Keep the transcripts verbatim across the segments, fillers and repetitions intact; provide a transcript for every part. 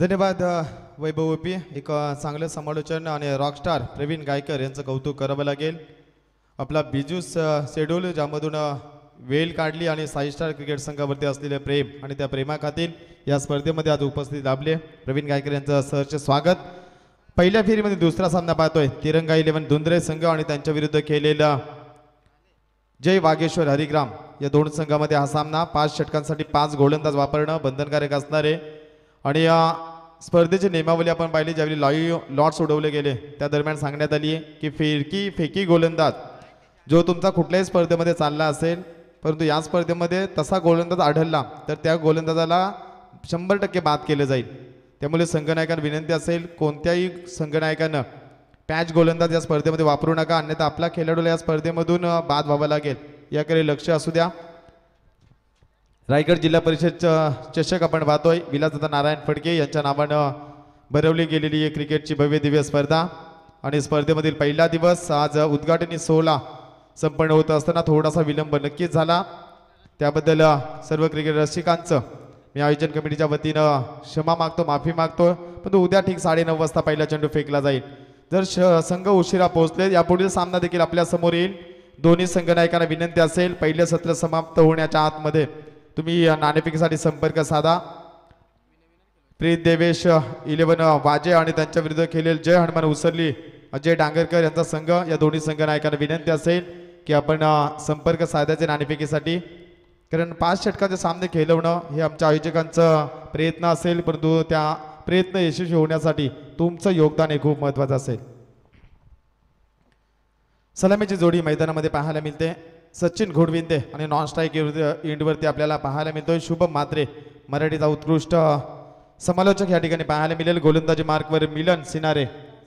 धन्यवाद वैभव ओपी. एक चांगलं समालोचन आणि रॉकस्टार प्रवीण गायकर यांचं कौतुक करावं लागेल. आपला बिजूस शेड्यूल ज्यामधून वेळ काढली आणि साई स्टार क्रिकेट संघावरती असलेले प्रेम आणि त्या प्रेमाखातीर या स्पर्धेमध्ये आज उपस्थित लाभले प्रवीण गायकर यांचं सहर्ष स्वागत. पहिल्या फेरीमध्ये दुसरा सामना पाहतोय तिरंगा इलेव्हन धुंद्रे संघ आणि त्यांच्या विरुद्ध खेळलेला जय वागेश्वर हरिग्राम या दोन संघामध्ये हा सामना. पाच षटकांसाठी पाच गोलंदाज वापरणं बंधनकारक असणार आहे आणि या स्पर्धेची नियमावली आपण पाहिली. ज्यावेळी लाईव्ह लॉट्स उडवले गेले त्या दरम्यान सांगण्यात आली आहे की फिरकी फेकी गोलंदाज जो तुमचा कुठल्याही स्पर्धेमध्ये चालला असेल परंतु या स्पर्धेमध्ये तसा गोलंदाज आढळला तर त्या गोलंदाजाला शंभर टक्के बाद केलं जाईल. त्यामुळे संघनायकांना विनंती असेल कोणत्याही संघनायकानं पॅच गोलंदाज या स्पर्धेमध्ये वापरू नका, अन्यथा आपला खेळाडूला या स्पर्धेमधून बाद व्हावं लागेल. याकडे लक्ष असू द्या. रायगड जिल्हा परिषद चषक आपण पाहतोय. विलासदादा नारायण फडके यांच्या नावानं भरवली गेलेली एक क्रिकेटची भव्य दिव्य स्पर्धा आणि स्पर्धेमधील पहिला दिवस आज उद्घाटनी सोहळा संपन्न होत असताना थोडासा विलंब नक्कीच झाला. त्याबद्दल सर्व क्रिकेट रसिकांचं मी आयोजन कमिटीच्या वतीनं क्षमा मागतो, माफी मागतो. पण उद्या ठीक साडेनऊ वाजता पहिला चेंडू फेकला जाईल. जर संघ उशिरा पोहोचले यापुढील सामना देखील आपल्या समोर येईल. दोन्ही संघनायकांना विनंती असेल पहिले सत्र समाप्त होण्याच्या आतमध्ये तुम्ही नाणेफेकीसाठी संपर्क साधा. प्रीत देवेश इलेव्हन वाजे आणि त्यांच्या विरुद्ध खेळेल जय हनुमान उसरली अजय डांगरकर यांचा संघ. या दोन्ही संघनायकांना विनंती असेल की आपण संपर्क साधायचे नाणेफेकीसाठी, कारण पाच षटकाचे सामने खेळवणं हे आमच्या आयोजकांचं प्रयत्न असेल परंतु त्या प्रयत्न यशस्वी होण्यासाठी तुमचं योगदान हे खूप महत्त्वाचं असेल. सलामीची जोडी मैदानामध्ये पाहायला मिळते. सचिन घोडविंदे आणि नॉन स्ट्राईक एंडवरती आपल्याला पाहायला मिळतोय शुभम म्हात्रे मराठीचा उत्कृष्ट समालोचक या ठिकाणी पाहायला मिळेल. गोलंदाजी मार्कवर मिलन सिनारे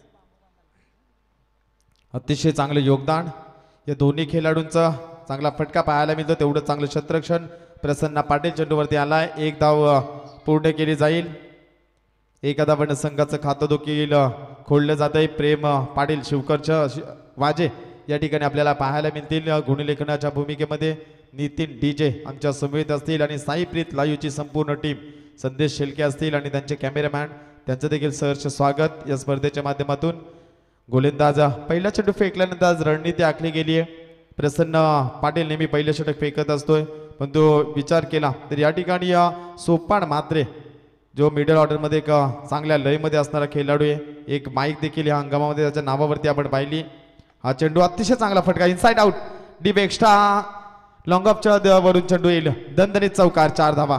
अतिशय चांगलं योगदान या दोन्ही खेळाडूंचा. चांगला फटका पाहायला मिळतो तेवढं चांगलं क्षेत्ररक्षण. प्रसन्न पाटील चेंडूवरती आलाय. एक धाव पूर्ण केली जाईल. एका धावानं संघाचं खातं देखील खोललं जात आहे. प्रेम पाटील शिवकरच्या वाजे या ठिकाणी आपल्याला पाहायला मिळतील. गुणलेखनाच्या भूमिकेमध्ये नितीन डीजे आमच्या समवेत असतील आणि साई प्रीत लाईव्हची संपूर्ण टीम संदेश शेलके असतील आणि त्यांचे कॅमेरामॅन त्यांचं देखील सहर्ष स्वागत या स्पर्धेच्या माध्यमातून. गोलंदाज पहिला चेंडू फेकल्यानंतर आज रणनीती आखली गेली आहे. प्रसन्न पाटील नेहमी पहिलं षटक फेकत असतोय पण तो विचार केला तर या ठिकाणी सोपान म्हात्रे जो मिडल ऑर्डरमध्ये एक चांगल्या लयमध्ये असणारा खेळाडू आहे. एक माईक देखील या हंगामामध्ये त्याच्या नावावरती आपण पाहिली. हा चेंडू अतिशय चांगला फटका inside out deep extra long ऑफच्या वरून चेंडू येईल. दणदणीत चौकार चार धावा.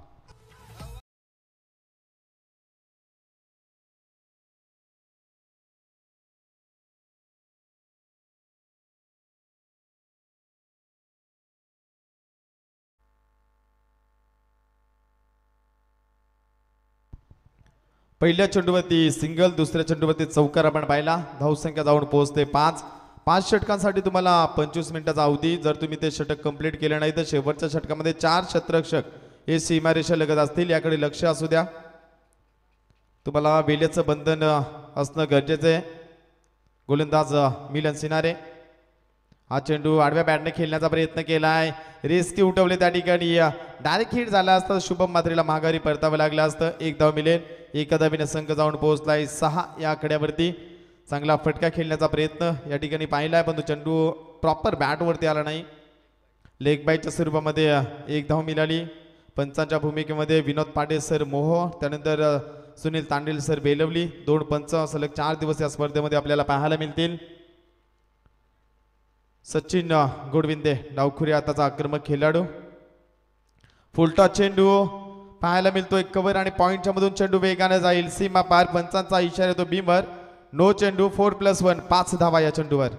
पहिल्या चेंडूवरती सिंगल दुसऱ्या चेंडूवरती चौकार आपण पाहिला. धावसंख्या जाऊन पोहोचते पाच. पाच षटकांसाठी तुम्हाला पंचवीस मिनिटाचा अवधी. जर तुम्ही ते षटक कंप्लीट केले नाही तर शेवटच्या षटकामध्ये चार क्षेत्ररक्षक हे सीमारेषा लगत असतील. याकडे लक्ष असू द्या. तुम्हाला वेळेचं बंधन असणं गरजेचं आहे. गोलंदाज मिलन सिनारे हा चेंडू आडव्या बॅटने खेळण्याचा प्रयत्न केलाय. रिस्क उठवले त्या ठिकाणी डायरेक्ट हिट झाला असता शुभम म्हात्रेला माघारी परतावं लागलं असतं. एक धाव मिळेल. एका धावीने संघ जाऊन पोहोचलाय सहा या आकड्यावरती. चांगला फटका खेळण्याचा प्रयत्न या ठिकाणी पाहिलाय पण तो चेंडू प्रॉपर बॅटवरती आला नाही. लेग बायच्या स्वरूपामध्ये एक धाव मिळाली. पंचांच्या भूमिकेमध्ये विनोद पाटील सर मोहो त्यानंतर सुनील तांडेल सर बेलवली. दोन पंच सलग चार दिवस या स्पर्धेमध्ये आपल्याला पाहायला मिळतील. सचिन गोडविंदे डावखुरी आताचा आक्रमक खेळाडू. फुलटॉस चेंडू पाहायला मिळतोय. कव्हर आणि पॉइंटच्या मधून चेंडू वेगाने जाईल. सीमा पार. पंचांचा इशारा येतो बीमवर. नो चेंडू. फोर प्लस वन पाच धावा या चेंडूवर.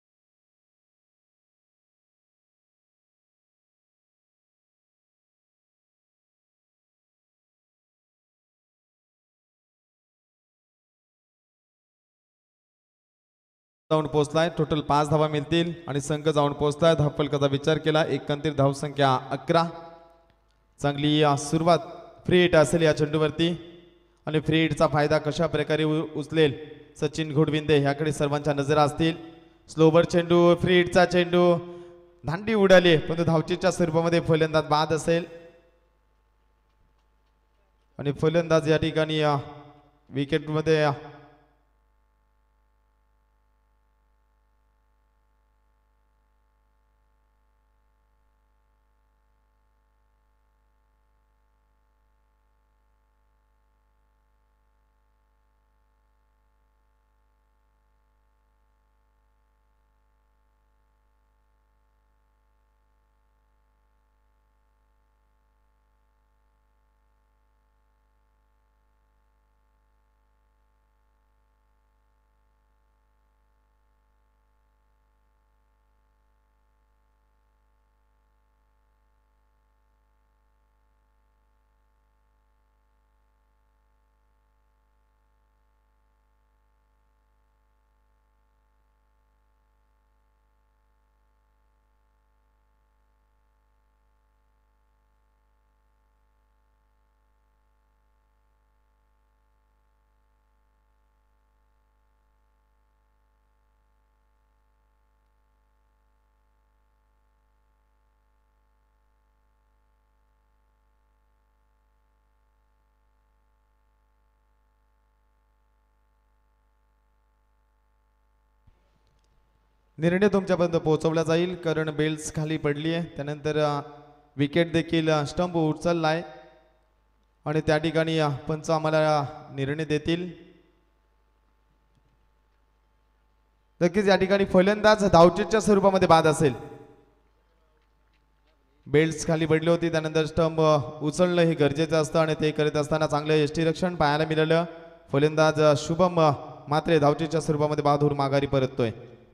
जाऊन पोहोचलाय. टोटल पाच धावा मिळतील आणि संघ जाऊन पोहोचलाय. धावफलकाचा विचार केला एकंदरीत धावसंख्या अकरा. चांगली सुरुवात फ्री हिट असेल या चेंडूवरती आणि फ्री हिटचा फायदा कशा प्रकारे उचलेल सचिन घोडविंदे याकडे सर्वांच्या नजरा असतील. स्लोवर चेंडू फ्री हिटचा चेंडू दांडी उडाली पण धावचीच्या स्वरूपामध्ये फलंदाज बाद असेल. आणि फलंदाज या ठिकाणी विकेटमध्ये निर्णय तुमच्यापर्यंत पोहोचवला जाईल, कारण बेल्स खाली पडली आहे. त्यानंतर विकेट देखील स्टंप उचललाय आणि त्या ठिकाणी पंच आम्हाला निर्णय देतील. नक्कीच या ठिकाणी फलंदाज धावचीच्या स्वरूपामध्ये बाद असेल. बेल्ट्स खाली पडली होती, त्यानंतर स्टंप उचलणं हे गरजेचं असतं आणि ते करत असताना चांगलं यष्टीरक्षण पाहायला मिळालं. फलंदाज शुभम मात्रे धावचीच्या स्वरूपामध्ये बाद होऊन माघारी परततोय.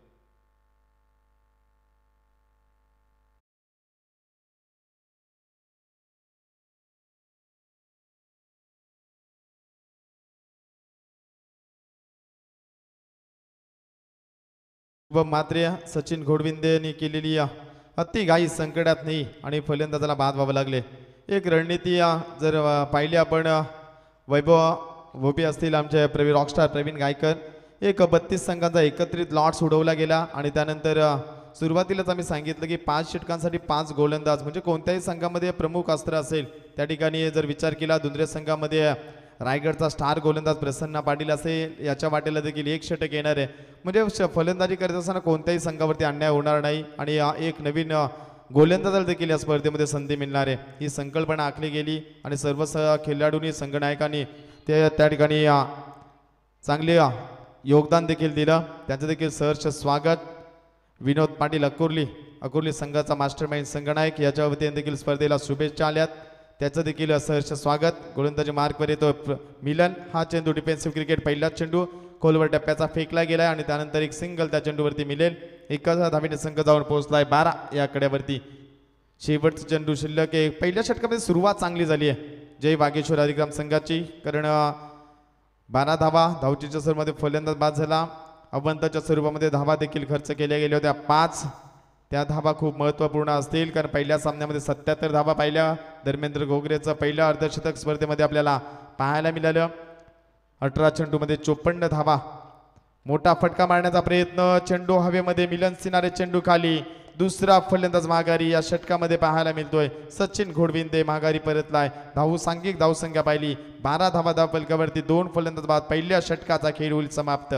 व मात्र सचिन घोडविंदे यांनी केलेली अति घाई संकटात नाही आणि फलंदाजाला बाद व्हावं लागले. एक रणनीती जर पाहिली आपण, वैभव वोपी असतील, आमचे प्रवीण रॉकस्टार प्रवीण गायकर, एक बत्तीस संघांचा एकत्रित लॉट्स उडवला गेला आणि त्यानंतर सुरुवातीलाच आम्ही सांगितलं की पाच षटकांसाठी पाच गोलंदाज, म्हणजे कोणत्याही संघामध्ये प्रमुख अस्त्र असेल त्या ठिकाणी जर विचार केला, दुसऱ्या संघामध्ये रायगडचा स्टार गोलंदाज प्रसन्न पाटील असेल, याच्या वाटेला देखील एक षटक येणार आहे. म्हणजे फलंदाजी करत असताना कोणत्याही संघावरती अन्याय होणार नाही आणि एक नवीन गोलंदाजाला देखील या स्पर्धेमध्ये संधी मिळणार आहे, ही संकल्पना आखली गेली आणि सर्व खेळाडूंनी संघनायकांनी ते त्या ठिकाणी चांगले योगदान देखील दिलं. त्यांचं देखील सहर्ष स्वागत. विनोद पाटील अकोर्ली अकोर्ली संघाचा मास्टरमाइंड संघनायक, याच्या वतीने देखील स्पर्धेला शुभेच्छा आल्यात, त्याचं देखील सहर्ष स्वागत. गोलंदाजी मार्कवर येतो मिलन. हा चेंडू डिफेन्सिव्ह क्रिकेट, पहिलाच चेंडू खोलवर टप्प्याचा फेकला गेलाय आणि त्यानंतर एक सिंगल त्या चेंडूवरती मिळेल. एकाच धावीने संघ जाऊन पोहोचलाय बारा या कड्यावरती. शेवटचा चेंडू शिल्लक आहे. पहिल्या षटकामध्ये सुरुवात चांगली झाली आहे जय वागेश्वर अधिग्राम संघाची, कारण बारा धावा धावचीच्या स्वरूपामध्ये फलंदाज बाद झाला. अवंताच्या स्वरूपामध्ये धावा देखील खर्च केल्या गेल्या होत्या पाच. त्या धावा खूप महत्त्वपूर्ण असतील, कारण पहिल्या सामन्यामध्ये सत्याहत्तर धावा पाहिल्या. धर्मेंद्र घोगरेचं पहिलं अर्धशतक स्पर्धेमध्ये आपल्याला पाहायला मिळालं. अठरा चेंडूमध्ये चोपन्न धावा. मोठा फटका मारण्याचा प्रयत्न, चेंडू हवेमध्ये, मिलन सिनारे चेंडू खाली. दुसरा फलंदाज माघारी या षटकामध्ये पाहायला मिळतोय. सचिन घोडविंदे माघारी परतलाय. धावू सांघिक धावसंख्या पाहिली बारा धावा धावफलकावरती, दोन फलंदाज बाद. पहिल्या षटकाचा खेळ होईल समाप्त.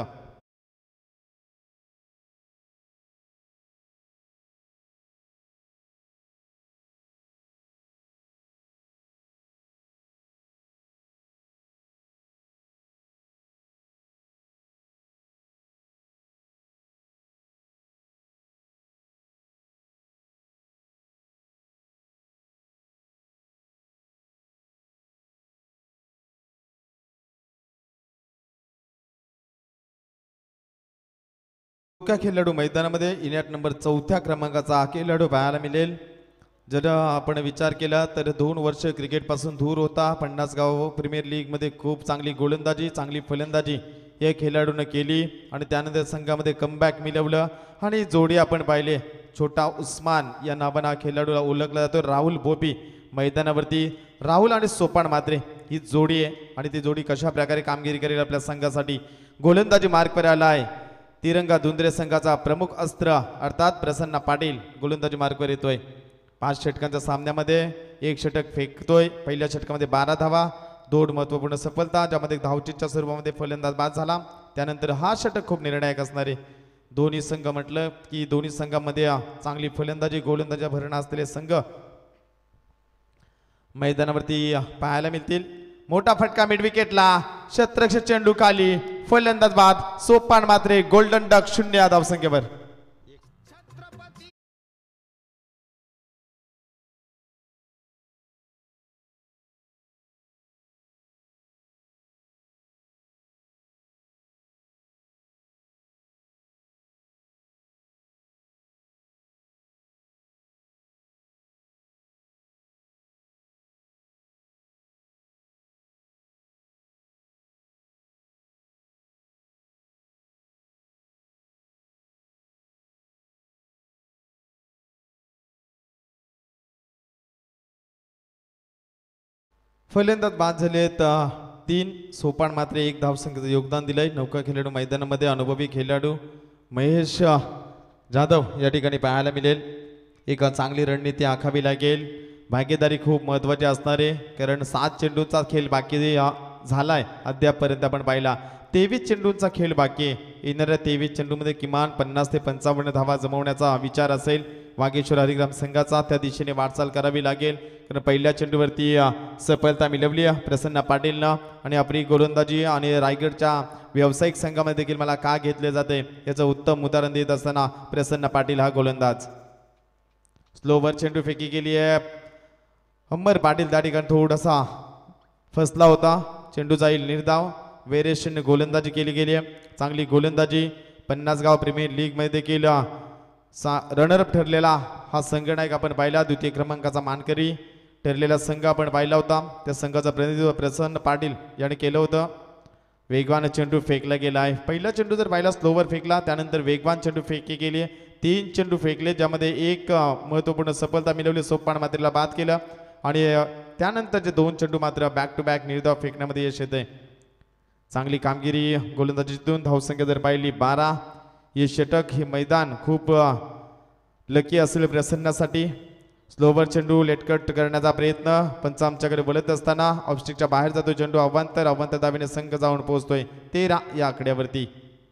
खेळाडू मैदानामध्ये इनिट नंबर चौथ्या क्रमांकाचा हा खेळाडू पाहायला मिळेल. जर आपण विचार केला तर दोन वर्ष क्रिकेटपासून दूर होता. पन्नास गाव प्रीमियर लीगमध्ये खूप चांगली गोलंदाजी, चांगली फलंदाजी या खेळाडूने केली आणि त्यानंतर संघामध्ये कमबॅक मिळवलं आणि जोडी आपण पाहिले. छोटा उस्मान या नावाने हा खेळाडूला ओळखला जातो. राहुल बोपी मैदानावरती. राहुल आणि सोपान मात्रे ही जोडी आहे आणि ती जोडी कशा प्रकारे कामगिरी करेल आपल्या संघासाठी. गोलंदाजी मार्कवर आला आहे तिरंगा धुंद्रे संघाचा प्रमुख अस्त्र अर्थात प्रसन्न पाटील गोलंदाजी मार्कवर येतोय. पाच षटकांच्या सामन्यामध्ये एक षटक फेकतोय. पहिल्या षटकामध्ये बारा धावा, दोन महत्त्वपूर्ण सफलता, ज्यामध्ये धावचीच्या स्वरूपामध्ये फलंदाज बाद झाला. त्यानंतर हा षटक खूप निर्णायक असणारे दोन्ही संघ म्हटलं की दोन्ही संघामध्ये चांगली फलंदाजी गोलंदाजी भरणा असलेले संघ मैदानावरती पाहायला मिळतील. मोठा फटका मिड विकेटला, शतरक्षक चेंडू खाली, फलंदाज बाद. सोपान मात्रे गोल्डन डक शून्य या धावसंख्येवर. फलंदाज बाद झालेत तीन. सोपान मात्र एक धावसंख्येचं योगदान दिलंय. नौका खेळाडू मैदानामध्ये अनुभवी खेळाडू महेश जाधव या ठिकाणी पाहायला मिळेल. एक चांगली रणनीती आखावी लागेल. भागीदारी खूप महत्त्वाची असणार आहे, कारण सात चेंडूंचा खेळ बाकी झालाय अद्यापपर्यंत आपण पाहिला. तेवीस चेंडूंचा खेळ बाकी आहे. येणाऱ्या तेवीस चेंडूमध्ये किमान पन्नास ते पंचावन्न धावा जमवण्याचा विचार असेल वागेश्वर हरिग्राम संघाचा. त्या दिशेने वाटचाल करावी लागेल, कारण पहिल्या चेंडूवरती सफलता मिळवली प्रसन्न पाटीलनं. आणि आपली गोलंदाजी आणि रायगडच्या व्यावसायिक ठिकाणी देखील मला का घेतले जाते याचं उत्तम उदाहरण देत असताना प्रसन्न पाटील हा गोलंदाज. स्लोवर चेंडू फेकी केली आहे. अंबर पाटील त्या ठिकाणी थोडासा फसला होता. चेंडू जाईल निर्धाव. वेरेशन गोलंदाजी केली गेली आहे. चांगली गोलंदाजी. पन्नास गाव प्रीमियर लीग मध्ये देखील सा रनरअप ठरलेला हा संघ नायक आपण पाहिला. द्वितीय क्रमांकाचा मानकरी ठरलेला संघ आपण पाहिला होता. त्या संघाचं प्रतिनिधित्व प्रसन्न पाटील याने केलं होतं. वेगवान चेंडू फेकला गेला आहे. पहिला चेंडू जर पाहिला स्लोवर फेकला, त्यानंतर वेगवान चेंडू फेकी केली. तीन चेंडू फेकले, ज्यामध्ये एक महत्त्वपूर्ण सफलता मिळवली. सोपान मात्रेला बाद केलं आणि त्यानंतरचे दोन चेंडू मात्र बॅक टू बॅक निर्धाव फेकण्यामध्ये यश येते. चांगली कामगिरी गोलंदाजीतून. धावसंख्या जर पाहिली बारा. हे षटक हे मैदान खूप लकी असेल प्रसन्नासाठी. स्लोवर चेंडू लेटकट करण्याचा प्रयत्न, पंच आमच्याकडे बोलत असताना ऑफस्टिकच्या बाहेर जातो चेंडू. अवांतर अवांतर धावेने संघ जाऊन पोहोचतोय तेरा या आकड्यावरती.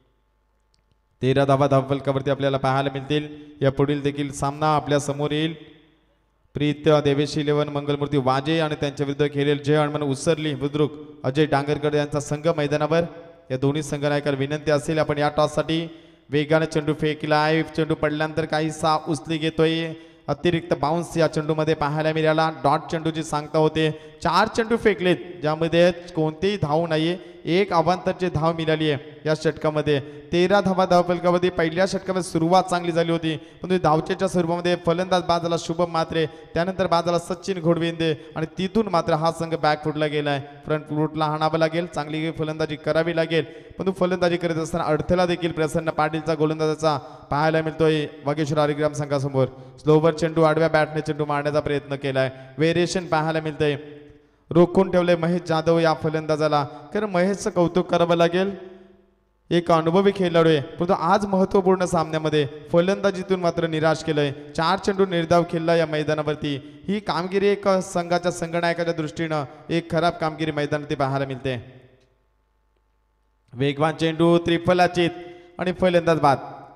तेरा धावा धावफलकावरती आपल्याला पाहायला मिळतील. या पुढील देखील सामना आपल्या समोर येईल. प्रीत देवेश इलेव्हन मंगलमूर्ती वाजे आणि त्यांच्या विरुद्ध खेळेल जय हनुमान उसरली बुद्रुक अजय डांगरकर यांचा संघ मैदानावर. या दोन्ही संघ नायकांना विनंती असेल आपण या टॉससाठी वेगाने चेंडू फेकलाय. चेंडू पडल्यानंतर काहीसा उचली घेतोय. अतिरिक्त बाउन्स या चेंडूमध्ये पाहायला मिळाला. डॉट चेंडूची सांगता होते. चार चेंडू फेकलेत, ज्यामध्ये कोणतेही धाव नाहीये. एक अवांतरची धाव मिळाली आहे या षटकामध्ये. तेरा धावा धावफलकामध्ये. पहिल्या षटकामध्ये सुरुवात चांगली झाली होती, पण धावचेच्या स्वरूपामध्ये फलंदाज बाद झाला शुभम मात्रे, त्यानंतर बाद झाला सचिन घोडविंदे आणि तिथून मात्र हा संघ बॅक फुटला गेलाय. फ्रंट फुटला हाणावं लागेल, चांगली फलंदाजी करावी लागेल, पण फलंदाजी करत असताना अडथळा देखील प्रसन्न पाटीलचा गोलंदाजाचा पाहायला मिळतोय वागेश्वर हरिग्राम संघासमोर. स्लोवर चेंडू आडव्या बॅटने चेंडू मारण्याचा प्रयत्न केलाय. वेरिएशन पाहायला मिळतंय. रोखून ठेवले महेश जाधव या फलंदाजाला, कारण महेशचं कौतुक करावं लागेल. एक अनुभवी खेळाडू आहे, परंतु आज महत्त्वपूर्ण सामन्यामध्ये फलंदाजीतून मात्र निराश केलंय. चार चेंडू निर्धाव खेळला या मैदानावरती. ही कामगिरी एक संघाच्या संघनायकाच्या दृष्टीनं एक खराब कामगिरी मैदानावरती पाहायला मिळते. वेगवान चेंडू त्रिफलाचित आणि फलंदाज बाद.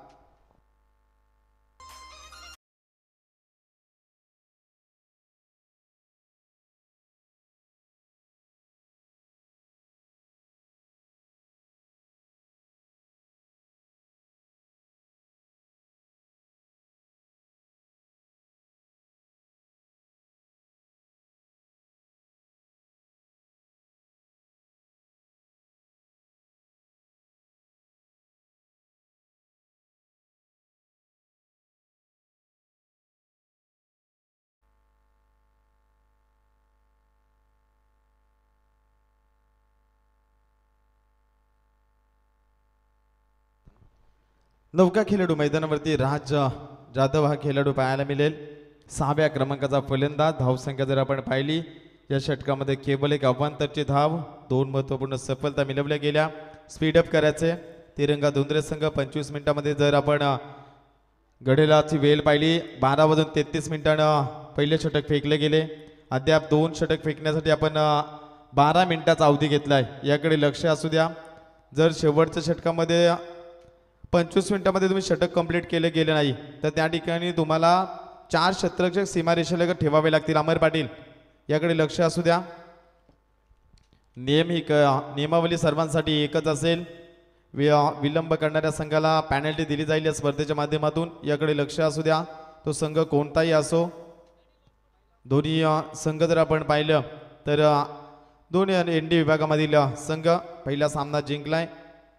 नौका खेळाडू मैदानावरती राज जाधव हा खेळाडू पाहायला मिळेल. सहाव्या क्रमांकाचा फलंदाज. धावसंख्या जर आपण पाहिली या षटकामध्ये केवळ एक अवांतरची धाव, दोन महत्त्वपूर्ण सफलता मिळवल्या गेल्या. स्पीडअप करायचे. तिरंगा धुंद्रे संघ पंचवीस मिनिटांमध्ये जर आपण घड्याळाची वेळ पाहिली बारा वाजून तेहतीस मिनिटांनं पहिले षटक फेकले गेले. अद्याप दोन षटक फेकण्यासाठी आपण बारा मिनिटाचा अवधी घेतलाय, याकडे लक्ष असू द्या. जर शेवटच्या षटकामध्ये पंचवीस मिनिटामध्ये तुम्ही षटक कंप्लीट केले गेले नाही तर त्या ठिकाणी तुम्हाला चार षटरक्षक सीमारेषेलगत ठेवावे लागतील. अमर पाटील याकडे लक्ष असू द्या. नियम ही क नियमावली सर्वांसाठी एकच असेल. वि विलंब करणाऱ्या संघाला पॅनल्टी दिली जाईल या स्पर्धेच्या माध्यमातून. याकडे लक्ष असू द्या. तो संघ कोणताही असो. दोन्ही संघ जर आपण पाहिलं तर दोन्ही एन डी विभागामधील संघ पहिला सामना जिंकलाय.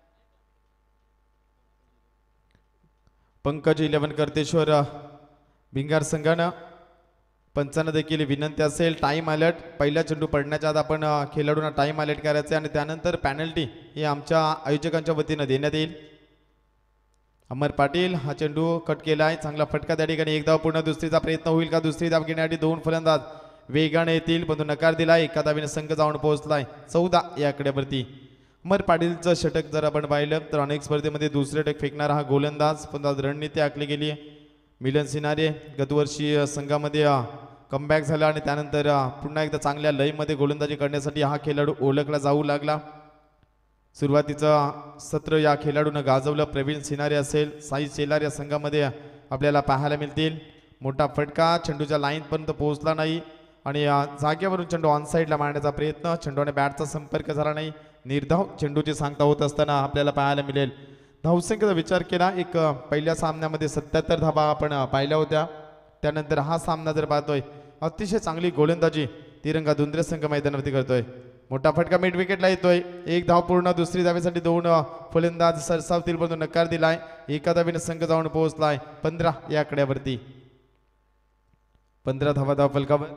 पंकज इलेव्हन करतेश्वर भिंगार संघानं. पंचांना देखील विनंती असेल टाईम अलर्ट, पहिला चेंडू पडण्याच्या आत आपण खेळाडूंना टाईम अलर्ट करायचे आणि त्यानंतर पॅनल्टी ही आमच्या आयोजकांच्या वतीनं देण्यात येईल. अमर पाटील हा चेंडू कट केला आहे. चांगला फटका त्या ठिकाणी. एक धाव पूर्ण. दुसरीचा प्रयत्न होईल का? दुसरी धाव घेण्यासाठी दोन फलंदाज वेगाने येतील परंतु नकार दिला. एका धावेने संघ जाऊन पोहोचलाय चौदा या आकड्यावरती. अमर पाटीलचं षटक जर आपण पाहिलं तर अनेक स्पर्धेमध्ये दुसरे षटक फेकणारा हा गोलंदाज, पण आज रणनीती आखली गेली आहे. मिलन सिनारे गतवर्षी संघामध्ये कमबॅक झाला आणि त्यानंतर पुन्हा एकदा चांगल्या लयमध्ये गोलंदाजी करण्यासाठी हा खेळाडू ओळखला जाऊ लागला. सुरुवातीचं सत्र या खेळाडूनं गाजवलं. प्रवीण सिनारे असेल, साई शेलार या संघामध्ये आपल्याला पाहायला मिळतील. मोठा फटका चेंडूच्या लाईनपर्यंत पोहोचला नाही आणि जागेवरून चेंडू ऑन साईडला मारण्याचा प्रयत्न. चेंडूने बॅटचा संपर्क झाला नाही. निर्धाव चेंडूची सांगता होत असताना आपल्याला पाहायला मिळेल. धावसंख्येचा विचार केला एक पहिल्या सामन्यामध्ये सत्याहत्तर धावा आपण पाहिल्या होत्या. त्यानंतर हा सामना जर पाहतोय अतिशय चांगली गोलंदाजी तिरंगा दुंद्रे संघ मैदानावरती करतोय. मोठा फटका मिड विकेटला येतोय. एक धाव पूर्ण. दुसरी धावेसाठी दोन फलंदाज सरसावतील परंतु नकार दिलाय. एका धावेने संघ जाऊन पोहोचलाय पंधरा या आकड्यावरती. पंधरा धावा धाव फलकावर.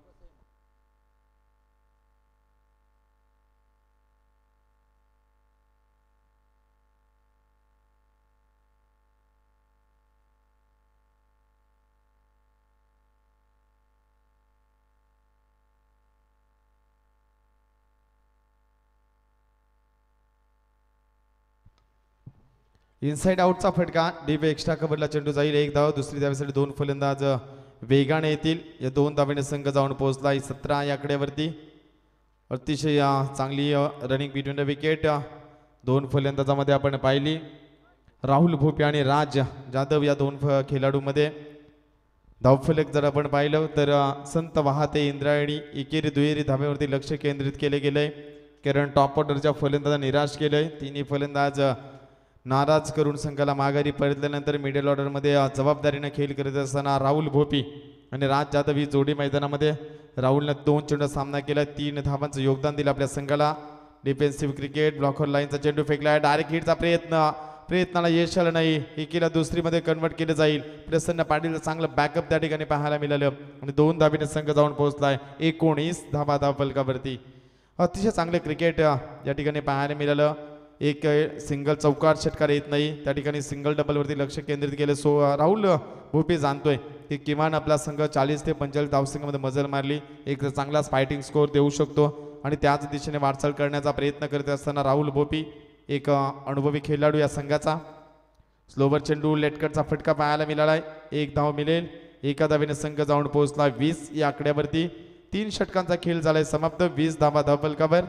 इनसाइड आउटचा फटका. डीप एक्स्ट्रा कव्हरला चेंडू जाईल. एक धाव. दुसरी धावेसाठी दोन फलंदाज वेगाने येतील. या दोन धावेने संघ जाऊन पोहोचला सतरा या आकड्यावरती. अतिशय चांगली रनिंग बिटवीन द विकेट दोन फलंदाजामध्ये आपण पाहिली. राहुल भोपे आणि राज जाधव या दोन खेळाडूमध्ये धावफलक जर आपण पाहिलं तर संत वाहते इंद्रायणी एकेरी दुहेरी धाब्यावरती लक्ष केंद्रित केले गेले. कारण टॉप ऑर्डरच्या फलंदाजा निराश केलंय. तिन्ही फलंदाज नाराज करून संघाला माघारी परतल्यानंतर मिडल ऑर्डरमध्ये जबाबदारीने खेळ करत असताना राहुल भोपी आणि राज जाधव ही जोडी मैदानामध्ये. राहुलने दोन चेंडू सामना केला. तीन धावांचं योगदान दिलं आपल्या संघाला. Defensive cricket. ब्लॉकवर लाईनचा चेंडू फेकला. डायरेक्ट हिटचा प्रयत्न प्रयत्नाला यश आलं नाही. एकीला दुसरीमध्ये कन्वर्ट केलं जाईल. प्रसन्न पाटीलचं चांगलं बॅकअप त्या ठिकाणी पाहायला मिळालं आणि दोन धाबीने संघ जाऊन पोहोचलाय एकोणीस धाबा धाव फलकावरती. अतिशय चांगले क्रिकेट या ठिकाणी पाहायला मिळालं. एक सिंगल चौकार षटकार येत नाही. त्या ठिकाणी सिंगल डबलवरती लक्ष केंद्रित केलं. सो राहुल भोपे जाणतोय की किमान आपला संघ चाळीस ते पंचेचाळीस धावसंख्येमध्ये मजल मारली एक चांगला फायटिंग स्कोअर देऊ शकतो आणि त्याच दिशेने वाटचाल करण्याचा प्रयत्न करत असताना राहुल भोपी एक अनुभवी खेळाडू या संघाचा. स्लोवर चेंडू लेटकटचा फटका पाहायला मिळालाय. एक धाव मिळेल. एका धावेने संघ जाऊन पोहोचला वीस या आकड्यावरती. तीन षटकांचा खेळ झालाय समाप्त. वीस धावा धाव फलकावर.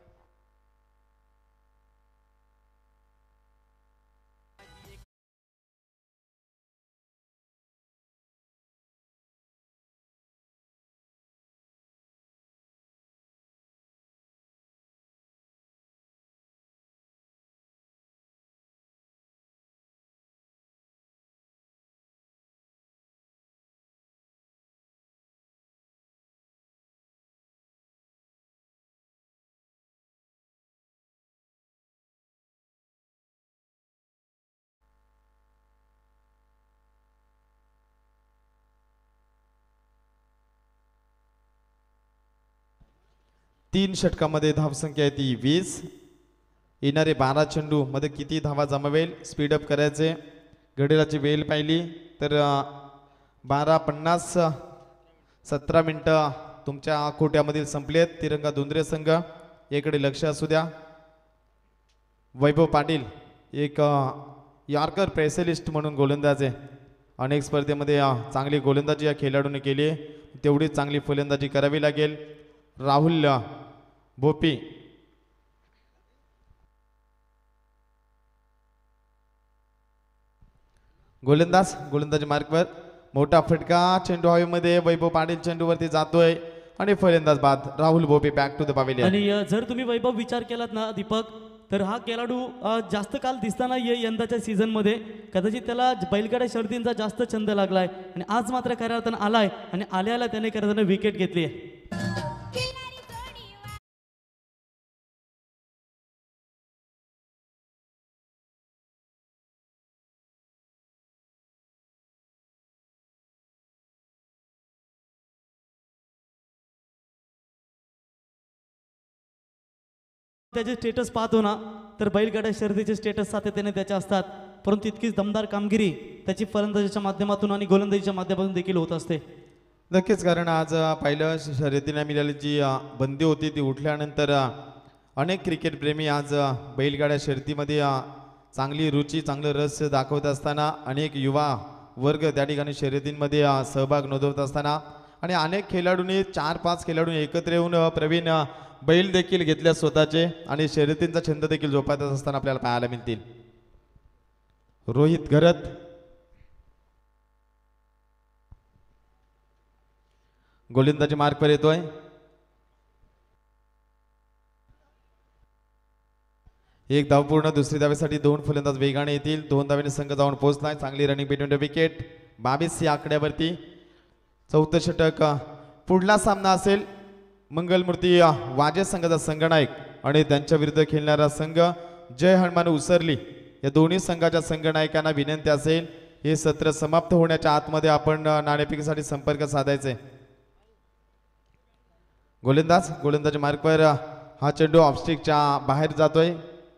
तीन षटकामध्ये धावसंख्या आहे ती वीस. येणारे बारा चेंडू मध्ये किती धावा जमवेल स्पीडअप करायचे. घड्याळाची वेळ पाहिली तर बारा पन्नास सतरा मिनटं तुमच्या खोट्यामधील संपलेत. तिरंगा दुंद्रे संघ याकडे लक्ष असू द्या. वैभव पाटील एक यॉर्कर स्पेशलिस्ट म्हणून गोलंदाज आहे. अनेक स्पर्धेमध्ये चांगली गोलंदाजी या खेळाडूने केली आहे. तेवढीच चांगली फलंदाजी करावी लागेल. राहुल भोपी गोलंदाज गोलंदाजी मार्कवर मोठा फटका, चेंडू हवेमध्ये, वैभव पाटील चेंडूवरती जातोय आणि फलंदाज बाद Rahul Bhopi back to the pavilion. आणि अ, जर तुम्ही वैभव विचार केलात ना दीपक, तर हा खेळाडू अ, जास्त काल दिसता नाहीये यंदाच्या सीझन मध्ये. कदाचित त्याला बैलगाड्या शर्यतींचा जास्त छंद लागलाय आणि आज मात्र खऱ्या अर्थानं आलाय आणि आल्याला त्याने खऱ्या अर्थानं विकेट घेतली आहे. त्याचे स्टेटस पाहतो ना, तर बैलगाड्या शर्यतीचे स्टेटस सातत्याने त्याच्या असतात, परंतु तितकीच दमदार कामगिरी त्याची फलंदाजीच्या माध्यमातून आणि गोलंदाजीच्या माध्यमातून देखील होत असते. नक्कीच, कारण आज अ, पहिलं शर्यतीने मिळाली जी अ, बंदी होती ती उठल्यानंतर अ, अनेक क्रिकेटप्रेमी आज अ, बैलगाड्या शर्यतीमध्ये अ, चांगली रुची चांगलं रस दाखवत असताना अनेक युवा वर्ग त्या ठिकाणी शर्यतींमध्ये अ, सहभाग नोंदवत असताना आणि अनेक खेळाडूंनी चार पाच खेळाडूंनी एकत्र येऊन अ, प्रवीण अ, बैल देखील घेतल्या स्वतःचे आणि शर्यतींचा छंद देखील जोपासत असताना आपल्याला पाहायला मिळतील. रोहित घरत गोलंदाजी मार्कवर येतोय. एक धाव पूर्ण, दुसरी धावेसाठी दोन फलंदाज वेगाने येतील. दोन धावेने संघ जाऊन पोहोचलाय. चांगली रनिंग बिटवीन द विकेट. बावीस या आकड्यावरती चौथं षटक. पुढला सामना असेल मंगलमूर्ती वाजे संघाचा संघनायक आणि त्यांच्या विरुद्ध खेळणारा संघ जय हनुमान उसरली. या दोन्ही संघाच्या संघनायकांना विनंती असेल हे सत्र समाप्त होण्याच्या आतमध्ये आपण नाणेफेकीसाठी संपर्क साधायचे. गोलंदाज गोलंदाजी मार्कवर हा चेंडू ऑफस्टिकच्या बाहेर जातोय.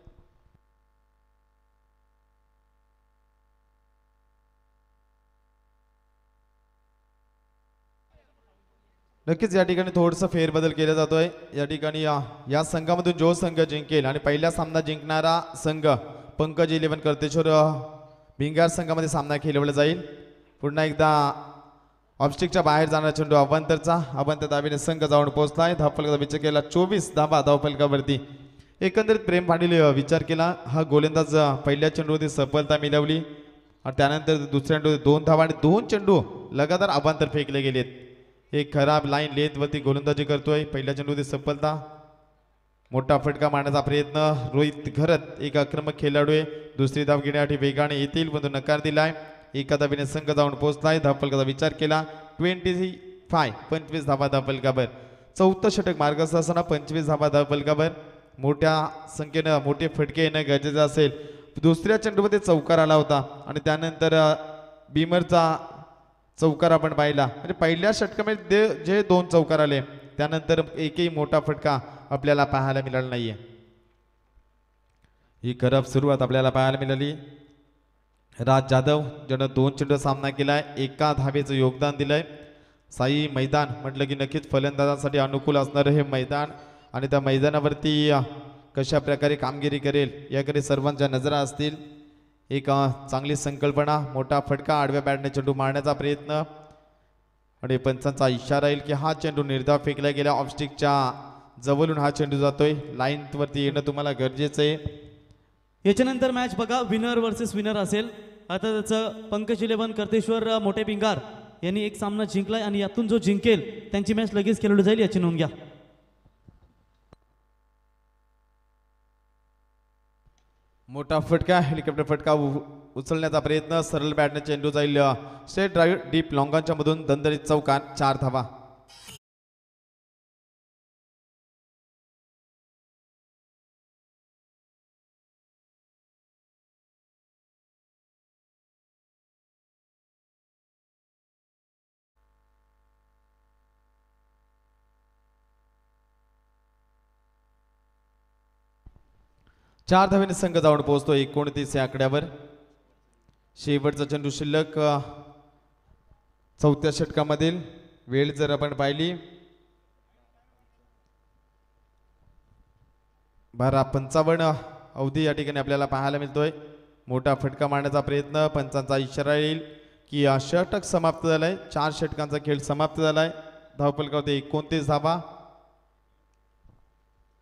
नक्कीच या ठिकाणी थोडंसं फेरबदल केला जातोय. या ठिकाणी या, या संघामधून जो संघ जिंकेल आणि पहिला सामना जिंकणारा संघ पंकज इलेव्हन करतेश्वर भिंगार संघामध्ये सामना खेळवला जाईल. पुन्हा एकदा ऑब्स्टिकच्या बाहेर जाणारा चेंडू अवांतरचा. अवांतर धावेने संघ जाऊन पोहोचलाय. धावफलकाचा विचार केला चोवीस धावा धावफलकावरती. एकंदरीत प्रेम पाटील विचार केला हा गोलंदाज पहिल्या चेंडूवरती सफलता मिळवली आणि त्यानंतर दुसऱ्या चेंडू दोन धावा आणि दोन चेंडू लगातार अवांतर फेकले गेलेत. एक खराब लाईन लेंथवरती गोलंदाजी करतोय. पहिल्या चेंडूवरती सफलता. मोठा फटका मारण्याचा प्रयत्न. रोहित घरत एक आक्रमक खेळाडू आहे. दुसरी धाव घेण्यासाठी वेगाने येतील परंतु नकार दिलाय. एका धावेने संघ जाऊन पोहोचलाय. धावफलकाचा विचार केला ट्वेंटी फाय पंचवीस धावा धावफलकावर. चौथं षटक मार्गस्थ असताना पंचवीस धावा धावफलकावर. मोठ्या संख्येनं मोठे फटके येणं गरजेचं असेल. दुसऱ्या चेंडूमध्ये चौकार आला होता आणि त्यानंतर बीमरचा चौकार आपण पाहिला. म्हणजे पहिल्या षटकामध्ये जे दोन चौकार आले त्यानंतर एकही मोठा फटका आपल्याला पाहायला मिळाला नाहीये. ही खराब सुरुवात आपल्याला पाहायला मिळाली. राज जाधव ज्यानं दोन चेंडू सामना केलाय, एका धावेचं योगदान दिलंय. साई मैदान म्हटलं की नक्कीच फलंदाजांसाठी अनुकूल असणारं हे मैदान आणि त्या मैदानावरती कशा प्रकारे कामगिरी करेल याकडे सर्वांच्या नजरा असतील. एक चांगली संकल्पना. मोठा फटका आडव्या बॅटने चेंडू मारण्याचा प्रयत्न आणि पंचांचा इशारा येईल की हा चेंडू निर्धाव फेकला गेला. ऑफस्टिकच्या जवळून हा चेंडू जातोय. लाईनवरती येणं तुम्हाला गरजेचं आहे. याच्यानंतर मॅच बघा विनर वर्सेस विनर असेल. आता त्याचं पंकज इलेव्हन करतेश्वर मोठे पिंगार यांनी एक सामना जिंकलाय आणि यातून जो जिंकेल त्यांची मॅच लगेच खेळवली जाईल याची नोंद घ्या. मोठा फटका हेलिकॉप्टर फटका उचलण्याचा प्रयत्न. सरळ बॅटने चेंडू जाईल स्ट्रेट ड्राईव्ह डीप लॉंगांच्या मधून दणदणीत चौकार. चार धावा. चार धावेने संघ जाऊन पोहोचतो एकोणतीस या आकड्यावर. शेवटचा चेंडू शिल्लक चौथ्या षटकामधील वेळ जर आपण पाहिली बारा पंचावन्न अवधी या ठिकाणी आपल्याला पाहायला मिळतोय. मोठा फटका मारण्याचा प्रयत्न. पंचांचा इशारा येईल की षटक समाप्त झालाय. चार षटकांचा खेळ समाप्त झालाय. धावफलकावरती एकोणतीस धावा.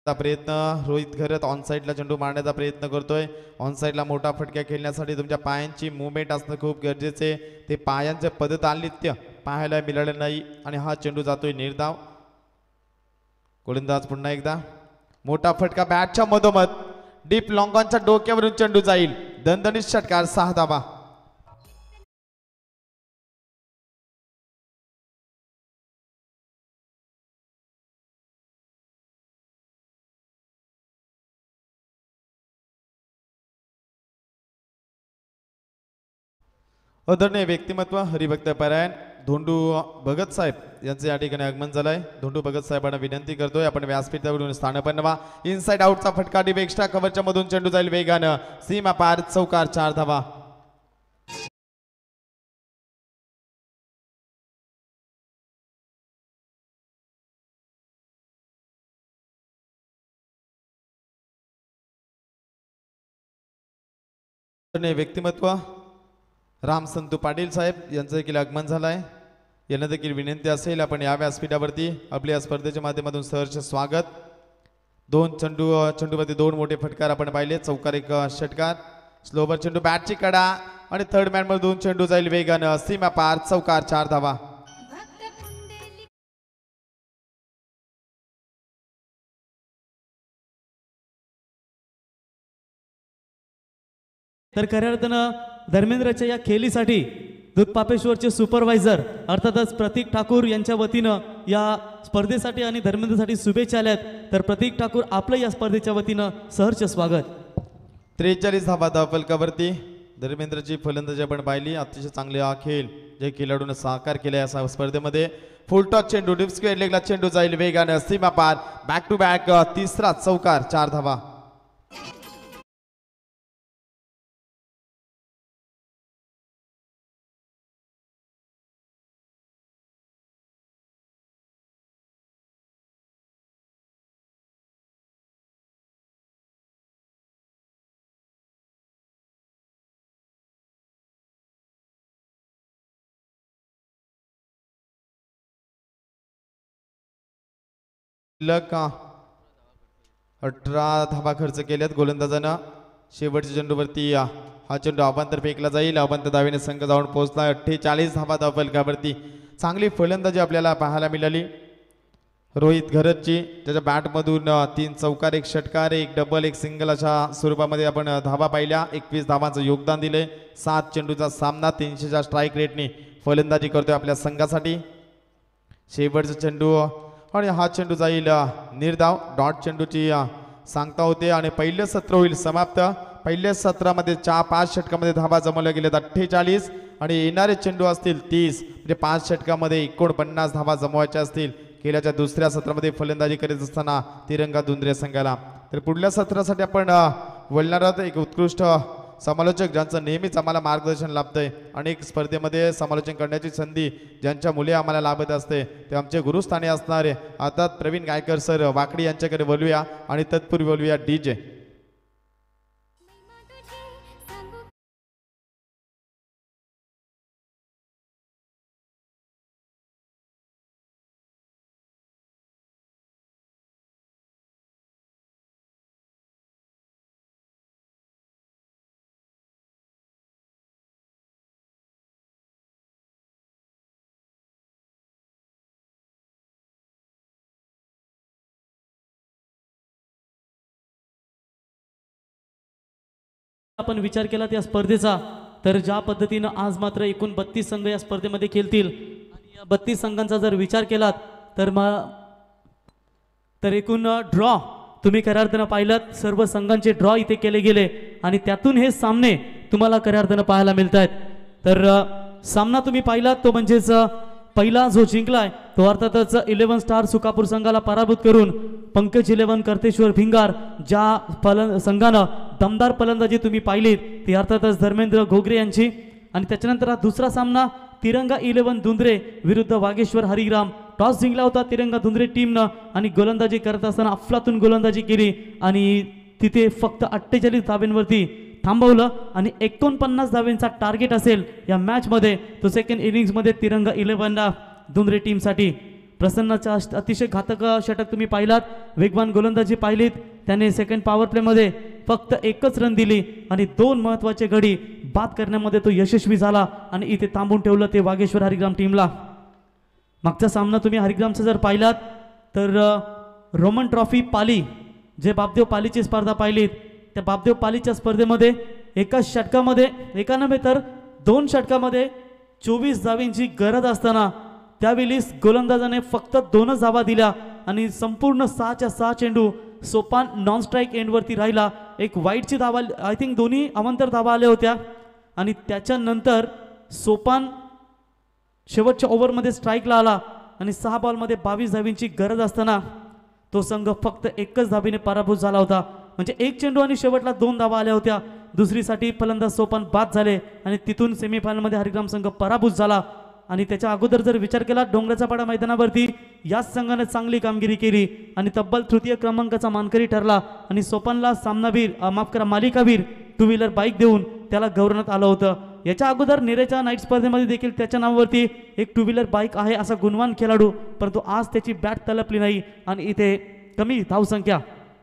प्रयत्न रोहित घरत ऑन साईडला चेंडू मारण्याचा प्रयत्न करतोय. ऑन साईडला मोठा फटका खेळण्यासाठी तुमच्या पायांची मुवमेंट असणं खूप गरजेचे. ते पायांचे पदतालित्य पाहायला मिळालं नाही आणि हा चेंडू जातोय निर्धाव. गोलंदाज पुन्हा एकदा मोठा फटका बॅटच्या मधोमध डीप लॉंगॉनच्या डोक्यावरून चेंडू जाईल. दणदणीत षटकार, सहा धावा. आदरणीय व्यक्तिमत्व हरिभक्त परायण धोंडू भगत साहेब यांचे या ठिकाणी आगमन झालंय. धोंडू भगत साहेबांना विनंती करतोय आपण व्यासपीठावरून स्थान बनवा. इनसाइड आउटचा फटका डीप एक्स्ट्रा कव्हरच्या मधून चेंडू जाईल वेगानं सीमा पार, चौकार, चार धावा. व्यक्तिमत्व राम संतू पाटील साहेब यांचं देखील आगमन झालं आहे. यांना देखील विनंती असेल आपण या व्यासपीठावरती आपल्या या स्पर्धेच्या माध्यमातून सहर्ष स्वागत. दोन चेंडू चेंडूमध्ये दोन मोठे फटकार आपण पाहिले, चौकार एक षटकार. स्लोवर चेंडू बॅटची कडा आणि थर्ड मॅन मध्ये दोन चेंडू जाईल वेगानं सीमा पार, चौकार, चार धावा. तर खऱ्या अर्थानं धर्मेंद्रच्या या खेळीसाठी दूध पापेश्वरचे सुपरवायझर अर्थातच प्रतीक ठाकूर यांच्या वतीनं या स्पर्धेसाठी आणि धर्मेंद्रसाठी शुभेच्छा आल्यात. तर प्रतीक ठाकूर आपलं या स्पर्धेच्या वतीनं सहर्ष स्वागत. त्रेचाळीस धावा धावफलकावरती धर्मेंद्रची फलंदाजी आपण पाहिली. अतिशय चांगले हा खेळ जे खेळाडूने साकार केला या स्पर्धेमध्ये. फुलटॉस चेंडू डीप स्क्वेअर लेगला चेंडू जाईल वेगानं सीमा पार, बॅक टू बॅक तिसरा चौकार, चार धावा. का अठरा धावा खर्च केल्यात गोलंदाजानं. शेवटच्या चेंडूवरती हा चेंडू अवांतर फेकला जाईल. अवांतर धावेने संघ जाऊन पोहोचला. अठ्ठेचाळीस धावा धावफलकावरती चांगली फलंदाजी आपल्याला पाहायला मिळाली रोहित घरतची. त्याच्या बॅटमधून तीन चौकार, एक षटकार, एक डबल, एक सिंगल अशा स्वरूपामध्ये आपण धावा पाहिल्या. एकवीस धावांचं योगदान दिले. सात चेंडूचा सामना, तीनशेच्या स्ट्राईक रेटने फलंदाजी करतोय आपल्या संघासाठी. शेवटचा चेंडू आणि हा चेंडू जाईल निर्धाव. डॉट चेंडूची सांगता होते आणि पहिलं सत्र होईल समाप्त. पहिल्या सत्रामध्ये चार पाच षटकामध्ये धावा जमवल्या गेल्यात अठ्ठेचाळीस आणि येणारे चेंडू असतील तीस, म्हणजे पाच षटकामध्ये एकोणपन्नास धावा जमवायच्या असतील. गेल्याच्या दुसऱ्या सत्रामध्ये फलंदाजी करीत असताना तिरंगा धुंद्रे संघाला. तर पुढल्या सत्रासाठी आपण वळणार आहोत एक उत्कृष्ट समालोचक ज्यांचं नेहमीच आम्हाला मार्गदर्शन लाभतंय. अनेक स्पर्धेमध्ये समालोचन करण्याची संधी ज्यांच्या मुले आम्हाला लाभत असते ते आमचे गुरुस्थानी असणारे आता प्रवीण गायकर सर वाकडी यांच्याकडे बोलूया आणि तत्पूर्वी बोलूया डी जे. आपण विचार केला त्या स्पर्धेचा तर ज्या पद्धतीनं आज मात्र एकूण बत्तीस संघ या स्पर्धेमध्ये खेळतील आणि या बत्तीस संघांचा जर विचार केलात तर मग तर एकूण ड्रॉ तुम्ही खऱ्या अर्थानं पाहिलात. सर्व संघांचे ड्रॉ इथे केले गेले आणि त्यातून हे सामने तुम्हाला खऱ्या अर्थानं पाहायला मिळत आहेत. तर सामना तुम्ही पाहिलात तो म्हणजेच पहिला जो जिंकलाय तो अर्थातच इलेव्हन स्टार सुकापूर संघाला पराभूत करून पंकज इलेव्हन कर्तेश्वर भिंगार ज्या फल संघानं दमदार फलंदाजी तुम्ही पाहिलीत ती अर्थातच धर्मेंद्र घोगरे यांची. आणि त्याच्यानंतर हा दुसरा सामना तिरंगा इलेव्हन धुंद्रे विरुद्ध वागेश्वर हरिराम. टॉस जिंकला होता तिरंगा धुंद्रे टीमनं आणि गोलंदाजी करत असताना अफलातून गोलंदाजी केली आणि तिथे फक्त अठ्ठेचाळीस धाब्यांवरती थांबवलं आणि एकोणपन्नास धावेंचा टार्गेट असेल या मॅचमध्ये तो सेकंड इनिंग्समध्ये तिरंगा इलेव्हन धुंद्रे टीमसाठी. प्रसन्नाचा अष्ट- अतिशय घातक षटक तुम्ही पाहिलात, वेगवान गोलंदाजी पाहिलीत. त्याने सेकंड पॉवर प्लेमध्ये फक्त एकच रन दिली आणि दोन महत्त्वाचे गडी बाद करण्यामध्ये तो यशस्वी झाला आणि इथे थांबून ठेवलं ते वागेश्वर हरिग्राम टीमला. मागचा सामना तुम्ही हरिग्रामचा जर पाहिलात तर अ, रोमन ट्रॉफी पाली, जे बापदेव पालीची स्पर्धा पाहिलीत, त्या बापदेव पालीच्या स्पर्धेमध्ये एका षटकामध्ये एका नव्हे तर दोन षटकामध्ये चोवीस धावींची गरज असताना त्यावेळी गोलंदाजाने फक्त दोनच धावा दिल्या आणि संपूर्ण सहाच्या सहा चेंडू सोपान नॉन स्ट्राईक एंडवरती राहिला. एक वाईटची धावा, आय थिंक दोन्ही अवांतर धावा आल्या होत्या आणि त्याच्यानंतर सोपान शेवटच्या ओव्हरमध्ये स्ट्राईकला आला आणि सहा बॉलमध्ये बावीस धावींची गरज असताना तो संघ फक्त एकच धाबीने पराभूत झाला होता. म्हणजे एक चेंडू आणि शेवटला दोन धावा आल्या होत्या. दुसरीसाठी फलंदाज सोपान बाद झाले आणि तिथून सेमीफायनलमध्ये हरिग्राम संघ पराभूत झाला. आणि त्याच्या अगोदर जर विचार केला डोंगराचा पाडा मैदानावरती याच संघाने चांगली कामगिरी केली आणि तब्बल तृतीय क्रमांकाचा मानकरी ठरला आणि सोपानला सामनावीर अ, माफ करा मालिकावीर टू व्हीलर बाईक देऊन त्याला गौरवण्यात आलं होतं. याच्या अगोदर निरेच्या नाईट स्पर्धेमध्ये देखील त्याच्या नावावरती एक टू व्हीलर बाईक आहे असा गुणवान खेळाडू, परंतु आज त्याची बॅट तलपली नाही आणि इथे कमी धावसंख्या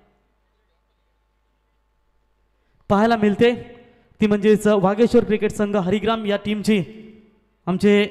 पाहायला मिळते. ती म्हणजेच वागेश्वर क्रिकेट संघ हरिग्राम या टीमची. आमचे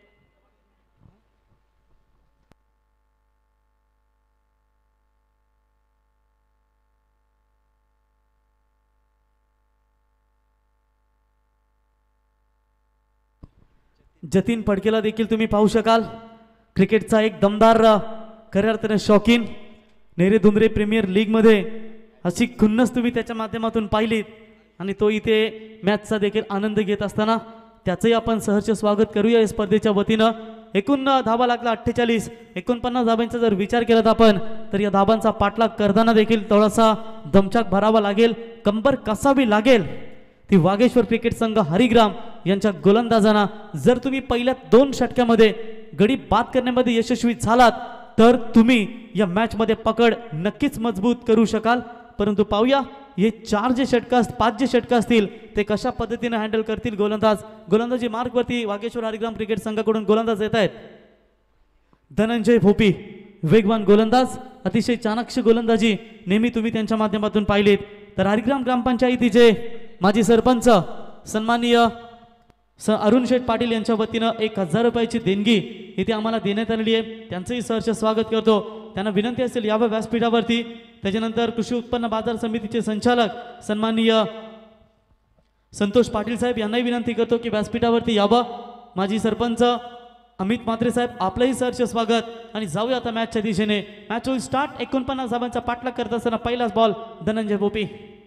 जतीन फडकेला देखील तुम्ही पाहू शकाल. क्रिकेटचा एक दमदार खऱ्या अर्थाने शौकीन. नेरे धुंद्रे प्रीमियर लीगमध्ये अशी खुन्नस तुम्ही त्याच्या माध्यमातून पाहिलीत आणि तो इथे मॅचचा देखील आनंद घेत असताना त्याचंही आपण सहर्ष स्वागत करूया या स्पर्धेच्या वतीनं. एकूण धावा लागला अठ्ठेचाळीस. एकोणपन्नास धाबांचा जर विचार केलात आपण तर या धाबांचा पाठलाग करताना देखील थोडासा दमछाक भरावा लागेल, कंबर कसावी लागेल. ती वागेश्वर क्रिकेट संघ हरिग्राम यांच्या गोलंदाजांना. जर तुम्ही पहिल्या दोन षटकामध्ये गडी बाद करण्यामध्ये यशस्वी झालात तर तुम्ही या मॅचमध्ये पकड नक्कीच मजबूत करू शकाल. परंतु पाहूया हे चार जे षटक पाच जे षटक असतील ते कशा पद्धतीने हँडल करतील गोलंदाज. गोलंदाजी मार्कवरती वागेश्वर हरिग्राम क्रिकेट संघाकडून गोलंदाज येत आहेत. धनंजय भोपी वेगवान गोलंदाज, अतिशय चाणाक्ष गोलंदाजी नेहमी तुम्ही त्यांच्या माध्यमातून पाहिलेत. तर हरिग्राम ग्रामपंचायतीचे माजी सरपंच सन्माननीय स अरुण शेठ पाटील यांच्या वतीनं एक हजार रुपयाची देणगी इथे आम्हाला देण्यात आलेली आहे. त्यांचंही सहर्ष स्वागत करतो. त्यांना विनंती असेल यावं व्यासपीठावरती. त्याच्यानंतर कृषी उत्पन्न बाजार समितीचे संचालक सन्माननीय संतोष पाटील साहेब यांनाही विनंती करतो की व्यासपीठावरती यावं. माजी सरपंच अमित म्हात्रे साहेब आपलंही सहर्ष स्वागत. आणि जाऊया आता मॅचच्या दिशेने. मॅच होईल स्टार्ट. एकोणपन्नास धाबांचा पाठलाग करत असताना पहिलाच बॉल धनंजय भोपी.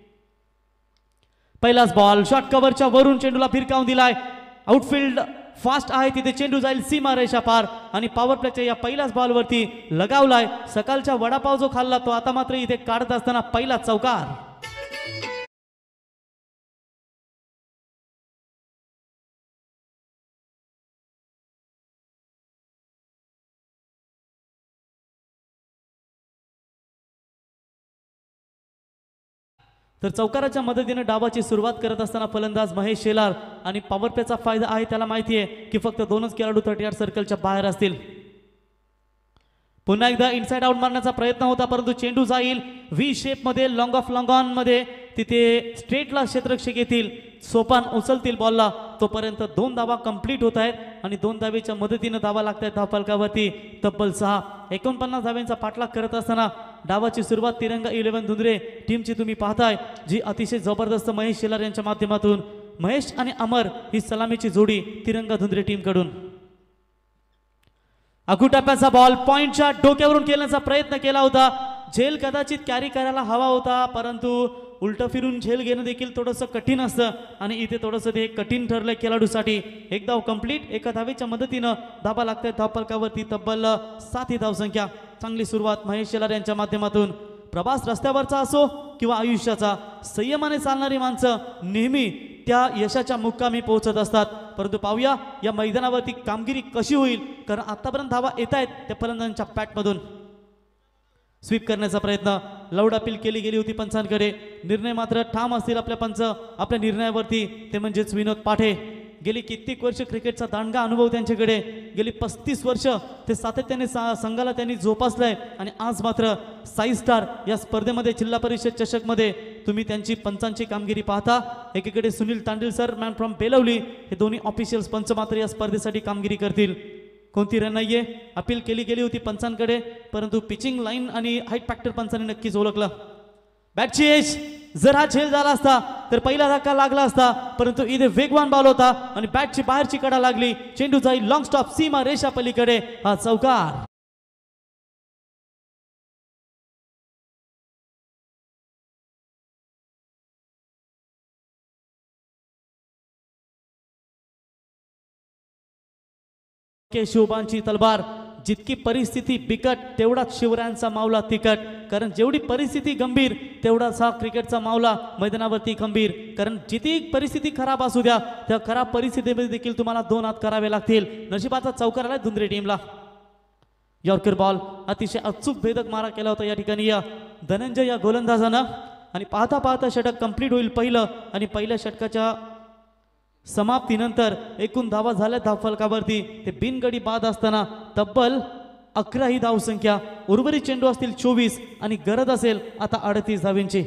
पहिलाच बॉल शॉर्ट कव्हरच्या वरून चेंडूला फिरकावून दिलाय. आउटफील्ड फास्ट आहे, तिथे चेंडू जाईल सीमा रेषा पार आणि पॉवर प्लेच्या या पहिल्याच बॉलवरती लगावलाय. सकाळचा वडापाव जो खाल्ला तो आता मात्र इथे काढत असताना पहिला चौकार. तर चौकाराच्या मदतीने डावाची सुरुवात करत असताना फलंदाज महेश शेलार आणि पॉवर प्लेचा फायदा आहे त्याला माहिती आहे की फक्त दोनच खेळाडू थर्टी आठ सर्कलच्या बाहेर असतील. पुन्हा एकदा इनसाइड आउट मारण्याचा प्रयत्न होता परंतु चेंडू जाईल व्ही शेप मध्ये लॉंग ऑफ लॉंग ऑन मध्ये. तिथे स्ट्रेटला क्षेत्ररक्षक येतील, सोपान उचलतील बॉलला. तोपर्यंत दोन धावा कंप्लीट होत आहेत आणि दोन धावेच्या मदतीने धावा लागत आहेत धावफलकावरती तब्बल सहा. एकोणपन्नास धाव्यांचा पाठलाग करत असताना डावाची सुरुवात तिरंगा इलेव्हन धुंद्रे टीमची तुम्ही पाहताय जी अतिशय जबरदस्त महेश शेलार यांच्या माध्यमातून. महेश आणि अमर ही सलामीची जोडी तिरंगा धुंद्रे टीम कडून. अगुटाप्याचा बॉल पॉइंटच्या डोक्यावरून खेळण्याचा प्रयत्न केला होता. झेल कदाचित कॅरी करायला हवा होता परंतु उलट फिरून झेल घेणं देखील थोडंसं कठीण असतं आणि इथे थोडंसं ते कठीण ठरलंय खेळाडूसाठी. एक धाव कंप्लीट. एका धावेच्या मदतीनं धाबा लागतात धावफलकावरती तब्बल सात ही धावसंख्या. चांगली सुरुवात महेश शेलार यांच्या माध्यमातून. प्रवास रस्त्यावरचा असो किंवा आयुष्याचा, संयमाने चालणारी माणसं नेहमी त्या यशाच्या मुक्कामी पोहोचत असतात. परंतु पाहूया या मैदानावरती कामगिरी कशी होईल, कारण आतापर्यंत धावा येत आहेत त्या फलंदाजांच्या पॅटमधून. स्वीप करण्याचा प्रयत्न, लाऊड अपील केली गेली होती पंचांकडे. निर्णय मात्र ठाम असतील आपल्या पंच आपल्या निर्णयावरती, ते म्हणजेच विनोद पाठे. गेली कित्येक वर्ष क्रिकेटचा दांडगा अनुभव त्यांच्याकडे, गेली पस्तीस वर्ष ते सातत्याने सा संघाला त्यांनी जोपासलंय आणि आज मात्र साई स्टार या स्पर्धेमध्ये जिल्हा परिषद चषकमध्ये तुम्ही त्यांची पंचांची कामगिरी पाहता. एकीकडे Sunil Tandel sir man from Belwali हे दोन्ही ऑफिशियल्स पंच मात्र या स्पर्धेसाठी कामगिरी करतील. कोणती रन नाहीये, अपील केली गेली होती पंचांकडे, परंतु पिचिंग लाईन आणि हाईट फॅक्टर पंचांनी नक्कीच ओळखलं. बॅटची एज जर हा झेल झाला असता तर पहिला धक्का लागला असता, परंतु इथे वेगवान बॉल होता आणि बॅटची बाहेरची कडा लागली. चेंडू जाईल लॉंग स्टॉप सीमा रेषा पलीकडे, हा चौकार. शिवबांची तलवार, जितकी परिस्थिती बिकट तेवढाच शिवरायांचा मावला तिकट. कारण जेवढी परिस्थिती गंभीर तेवढाच हा क्रिकेटचा मावला मैदानावरती खंबीर. कारण जितकी परिस्थिती खराब असू द्या त्या खराब परिस्थितीमध्ये देखील तुम्हाला दोन हात करावे लागतील. नशिबाचा चौकार आला धुंद्रे टीमला. यॉर्कर बॉल, अतिशय अचूक भेदक मारा केला होता या ठिकाणी या धनंजय या गोलंदाजानं. आणि पाहता पाहता षटक कंप्लीट होईल पहिलं आणि पहिल्या षटकाच्या समाप्तीनंतर एकूण धावा झाल्या धावफलकावरती. ते बिनगडी बाद असताना तब्बल अकरा ही धावसंख्या, उर्वरित चेंडू असतील चोवीस आणि गरज असेल आता अडतीस धावींची.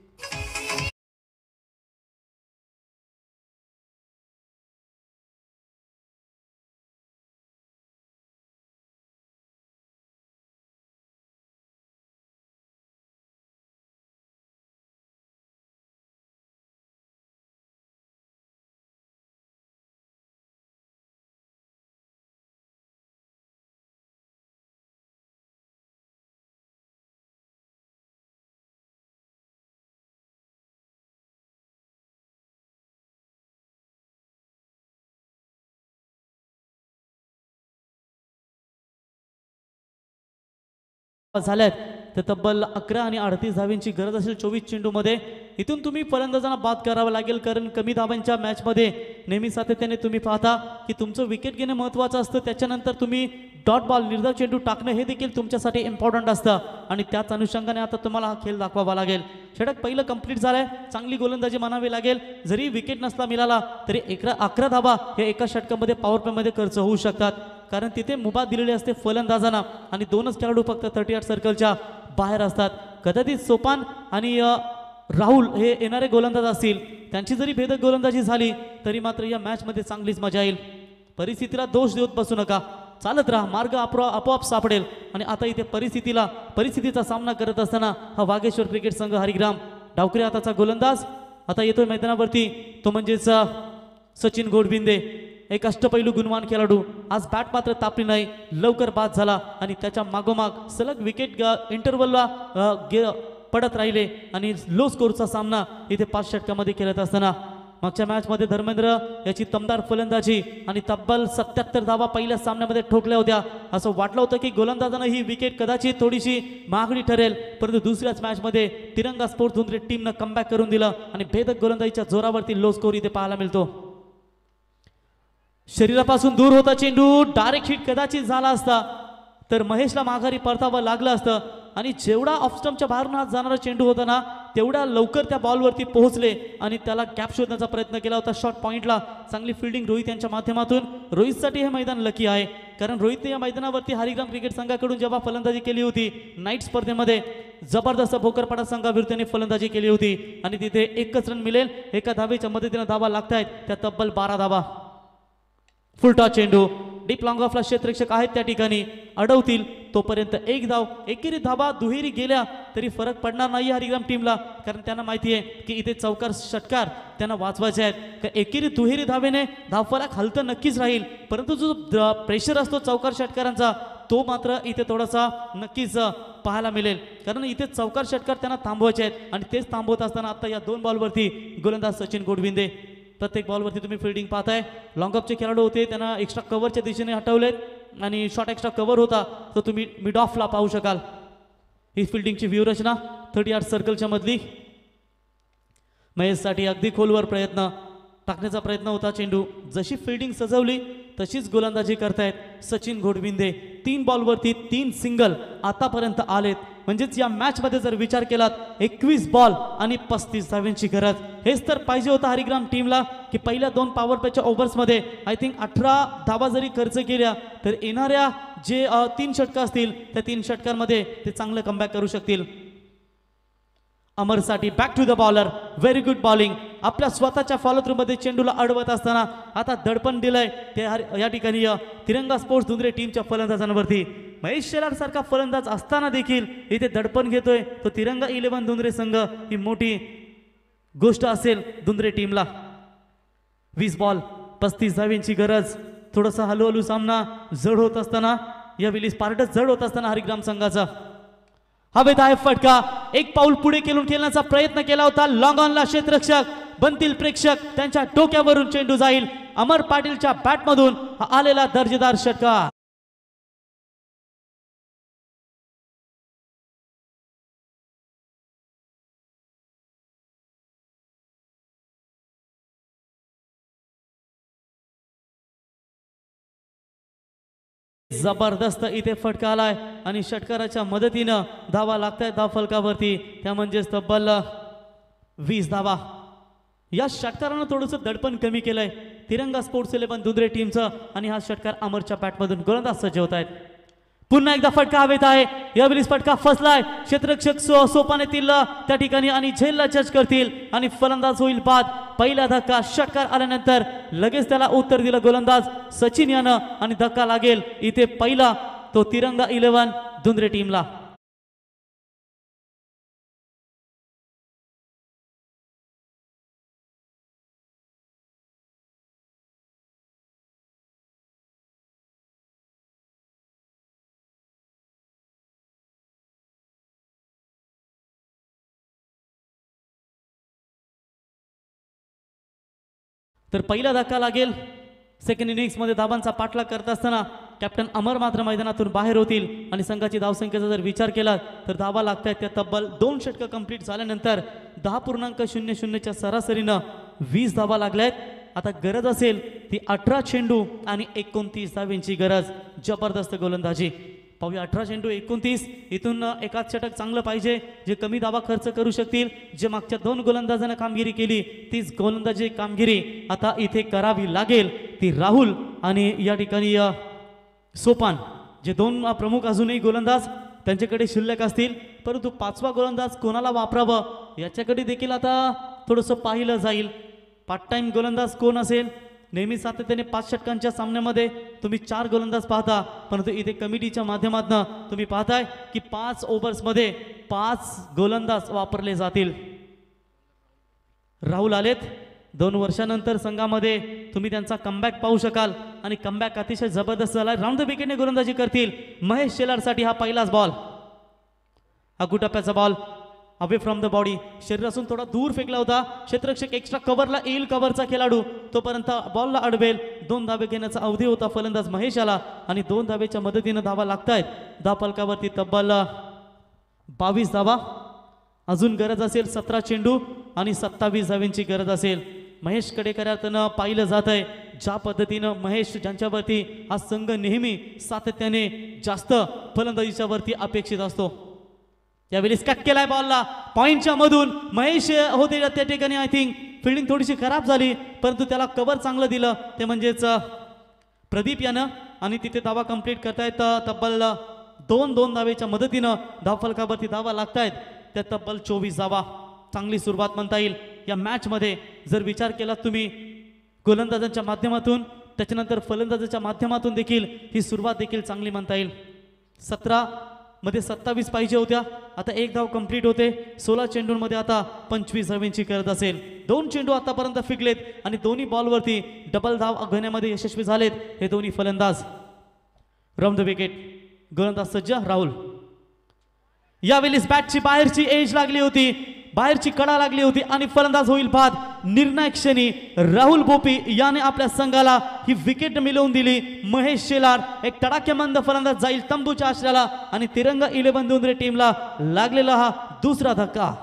झाल्यात तर तब्बल अकरा आणि अडतीस धावींची गरज असेल चोवीस चेंडूमध्ये. इथून तुम्ही फलंदाजांना बाद करावं लागेल, कारण कमी धावांच्या मॅचमध्ये नेहमी सातत्याने तुम्ही पाहता की तुमचं विकेट घेणं महत्त्वाचं असतं, त्याच्यानंतर तुम्ही डॉट बॉल निर्धाव चेंडू टाकणं हे देखील तुमच्यासाठी इम्पॉर्टंट असतं आणि त्याच अनुषंगाने आता तुम्हाला हा खेळ दाखवावा लागेल. षटक पहिलं कंप्लीट झालंय, चांगली गोलंदाजी म्हणावी लागेल. जरी विकेट नसला मिळाला तरी अकरा अकरा धावा या एका षटकामध्ये पॉवर प्लेमध्ये खर्च होऊ शकतात, कारण तिथे मुभा दिलेली असते फलंदाजांना आणि दोनच खेळाडू फक्त थर्टी आठ सर्कलच्या बाहेर असतात. कदाचित सोपान आणि राहुल हे येणारे गोलंदाज असतील, त्यांची जरी भेदक गोलंदाजी झाली तरी मात्र या मॅचमध्ये चांगलीच मजा येईल. परिस्थितीला दोष देत बसू नका, चालत राहा, मार्ग आपोआप आपोआप सापडेल. आणि आता इथे परिस्थितीला परिस्थितीचा सामना करत असताना हा वाघेश्वर क्रिकेट संघ हरिग्राम डावकरी हाताचा गोलंदाज आता येतोय मैदानावरती, तो म्हणजेच सचिन गोडबिंदे, एक अष्टपैलू गुणवान खेळाडू. आज बॅट मात्र तापली नाही, लवकर बाद झाला आणि त्याच्या मागोमाग सलग विकेट इंटरव्हलला पडत राहिले आणि लो स्कोरचा सामना इथे पाच षटकामध्ये खेळत असताना मागच्या मॅचमध्ये धर्मेंद्र याची दमदार फलंदाजी आणि तब्बल सत्याहत्तर धावा पहिल्या सामन्यामध्ये ठोकल्या होत्या. असं वाटलं होतं की गोलंदाजानं ही विकेट कदाचित थोडीशी महागडी ठरेल, परंतु दुसऱ्याच मॅचमध्ये तिरंगा स्पोर्ट्स धुंद्रे टीमनं कमबॅक करून दिलं आणि भेदक गोलंदाजीच्या जोरावरती लो स्कोर इथे पाहायला मिळतो. शरीरापासून दूर होता चेंडू, डायरेक्ट हिट कदाचित झाला असता तर महेशला माघारी परतावं लागलं असतं आणि जेवढा ऑफ स्टंपच्या बाहेरून हात जाणारा चेंडू होता ना तेवढा लवकर त्या बॉलवरती पोहोचले आणि त्याला गॅप शोधण्याचा प्रयत्न केला होता. शॉर्ट पॉइंटला चांगली फिल्डिंग रोहित यांच्या माध्यमातून. रोहितसाठी हे मैदान लकी आहे, कारण रोहितने या मैदानावरती हरिग्राम क्रिकेट संघाकडून जेव्हा फलंदाजी केली होती नाईट स्पर्धेमध्ये जबरदस्त भोकरपाडा संघाविरुद्ध त्यांनी फलंदाजी केली होती आणि तिथे एकच रन मिळेल, एका धावेच्या मदतीने धावा लागतायत त्या तब्बल बारा धावा. फुलटॉस चेंडू, डीप लॉंग ऑफला क्षेत्ररक्षक आहेत त्या ठिकाणी, अडवतील तोपर्यंत एक धाव. एकेरी धावा दुहेरी गेल्या तरी फरक पडणार नाही हरिग्राम टीमला, कारण त्यांना माहिती आहे की इथे चौकार षटकार त्यांना वाचवायचे आहेत. एकेरी दुहेरी धावेने धावफलक हलतं नक्कीच राहील, परंतु जो प्रेशर असतो चौकार षटकारांचा तो मात्र इथे थोडासा नक्कीच पाहायला मिळेल, कारण इथे चौकार षटकार त्यांना थांबवायचे आहेत आणि तेच थांबवत असताना आता या दोन बॉलवरती गोलंदाज सचिन गोडबिंदे. प्रत्येक बॉलवरती तुम्ही फिल्डिंग पाहताय. लॉंग ऑफचे खेळाडू होते, त्यांना एक्स्ट्रा कव्हरच्या दिशेने हटवलेत आणि शॉर्ट एक्स्ट्रा कव्हर होता तो तुम्ही मिड ऑफला पाहू शकाल. ही फिल्डिंगची व्यूहरचना थर्टी आठ सर्कलच्या मधली. महेशसाठी अगदी खोलवर प्रयत्न टाकण्याचा प्रयत्न होता चेंडू. जशी फिल्डिंग सजवली तशीच गोलंदाजी करतायत सचिन घोडविंदे. तीन बॉलवरती तीन सिंगल आतापर्यंत आलेत. म्हणजेच या मॅच मध्ये जर विचार केलात एकवीस बॉल आणि पस्तीस धाव्यांची गरज. हेच तर पाहिजे होतं हरिग्राम टीमला की पहिल्या दोन पॉवर प्लेच्या ओव्हर्समध्ये आय थिंक अठरा धावा जरी खर्च केल्या तर येणाऱ्या जे तीन षटकं असतील त्या तीन षटकांमध्ये ते चांगलं कमबॅक करू शकतील. अमरसाठी back to the bowler. Very good bowling. आपल्या स्वतःच्या फॉलो थ्रू मध्ये चेंडूला अडवत असताना आता दडपण दिलंय ते या ठिकाणी तिरंगा स्पोर्ट्स धुंद्रे टीमच्या फलंदाजांवरती. महेश शेलार सारखा फलंदाज असताना देखील इथे दडपण घेतोय तो तिरंगा इलेव्हन धुंद्रे संघ. ही मोठी गोष्ट असेल धुंद्रे टीमला. वीस बॉल पस्तीस धाव्यांची गरज. थोडासा हळूहळू सामना जड होत असताना या वेळी पार्ट जड होत असताना हरिग्राम संघाचा हवेत आहे फटका. एक पाऊल पुढे केलून खेळण्याचा प्रयत्न केला होता. लॉंग ऑनला क्षेत्ररक्षक बनतील प्रेक्षक. त्यांच्या डोक्यावरून चेंडू जाईल. अमर पाटीलच्या बॅटमधून हा आलेला दर्जेदार षटकार. जबरदस्त इथे फटका आलाय आणि षटकाराच्या मदतीनं धावा लागतायत धाव फलकावरती. त्या म्हणजेच तब्बल वीस धावा. या षटकारानं थोडंसं दडपण कमी केलंय तिरंगा स्पोर्ट्स इलेव्हन धुंद्रे टीमचं आणि हा षटकार अमरच्या बॅटमधून गोलंदाज सज्ज होत आहेत. पुन्हा एकदा फटका हवेत आहे. यावेळी फटका फसलाय. क्षेत्ररक्षक सो सोपान येतील त्या ठिकाणी आणि झेलला जज करतील आणि फलंदाज होईल बाद. पहिला धक्का षटकार आल्यानंतर लगेच त्याला उत्तर दिलं गोलंदाज सचिन यानं आणि धक्का लागेल इथे पहिला तो तिरंगा इलेव्हन धुंद्रे टीमला. तर पहिला धक्का लागेल. सेकंड इनिंग्स मध्ये धावांचा पाठलाग करत असताना कॅप्टन अमर मात्र मैदानातून बाहेर होतील आणि संघाची धावसंख्येचा जर विचार केला तर धावा लागतायत त्या तब्बल दोन षटकं कंप्लीट झाल्यानंतर दहा पूर्णांक शून्य शून्यच्या सरासरीनं वीस धावा लागल्यात. आता गरज असेल ती अठरा चेंडू आणि एकोणतीस धाव्यांची गरज. जबरदस्त गोलंदाजी. पाहूया अठरा चेंडू एकोणतीस. इथून एकाच षटक चांगलं पाहिजे जे कमी धावा खर्च करू शकतील. जे मागच्या दोन गोलंदाजांना कामगिरी केली तीच गोलंदाजी कामगिरी आता इथे करावी लागेल. ती राहुल आणि या ठिकाणी सोपान जे दोन प्रमुख अजूनही गोलंदाज त्यांच्याकडे शिल्लक असतील. परंतु पाचवा गोलंदाज कोणाला वापरावं याच्याकडे देखील आता थोडंसं पाहिलं जाईल. पार्ट टाइम गोलंदाज कोण असेल. नेहमी सातत्याने पाच षटकांच्या सामन्यामध्ये तुम्ही चार गोलंदाज पाहता परंतु इथे कमिटीच्या माध्यमातून तुम्ही पाहताय की पाच ओव्हर्समध्ये पाच गोलंदाज वापरले जातील. राहुल आलेत. दोन वर्षानंतर संघामध्ये तुम्ही त्यांचा कमबॅक पाहू शकाल आणि कमबॅक अतिशय जबरदस्त झाला. राऊंड द विकेटने गोलंदाजी करतील. महेश शेलारसाठी हा पहिलाच बॉल. अगुटप्प्याचा ball away from the body. शरीरातून थोडा दूर फेकला होता. क्षेत्ररक्षक एक्स्ट्रा कव्हरला येईल. कव्हरचा खेळाडू तोपर्यंत बॉलला अडवेल. दोन धावे घेण्याचा अवधी होता फलंदाज महेश आला आणि दोन धावेच्या मदतीनं धावा लागतायत. धाव फलकावरती तब्बल बावीस धावा. अजून गरज असेल सतरा चेंडू आणि सत्तावीस धाव्यांची गरज असेल. महेश कडेकरातनं पाहिलं जात आहे ज्या पद्धतीनं महेश ज्यांच्यावरती हा संघ नेहमी सातत्याने जास्त फलंदाजीच्या वरती अपेक्षित असतो. यावेळी कट केलाय बॉलला पॉइंटच्या मधून. महेश होते त्या ठिकाणी. आय थिंक फिल्डिंग थोडीशी खराब झाली परंतु त्याला कव्हर चांगलं दिलं ते म्हणजेच प्रदीप यानं आणि तिथे धावा कंप्लीट करतायत. तब्बल दोन दोन धावेच्या मदतीनं धाव फलकावरती धावा लागतायत त्या तब्बल चोवीस धावा. चांगली सुरुवात म्हणता येईल या मॅच मध्ये. जर विचार केला तुम्ही गोलंदाजांच्या माध्यमातून त्याच्यानंतर फलंदाजाच्या माध्यमातून देखील ही सुरुवात देखील चांगली म्हणता येईल. सतरा मध्ये सत्तावीस पाहिजे होत्या. आता एक धाव कंप्लीट होते. सोळा चेंडूंमध्ये आता पंचवीस धाव्यांची गरज असेल. दोन चेंडू आतापर्यंत फिकलेत आणि दोन्ही बॉलवरती डबल धाव घेण्यामध्ये यशस्वी झालेत हे दोन्ही फलंदाज. राऊंड द विकेट गोलंदाज सज्ज राहुल. यावेळी बॅटची बाहेरची एज लागली होती. बाहेरची कडा लागली होती आणि फलंदाज होईल बाद. निर्णायक क्षणी राहुल भोपी याने आपल्या संघाला ही विकेट मिळवून दिली. महेश शेलार एक तडाखेबंद फलंदाज जाईल तंबूच्या आश्रयाला आणि तिरंगा इलेव्हन धुंद्रे टीमला लागलेला हा दुसरा धक्का.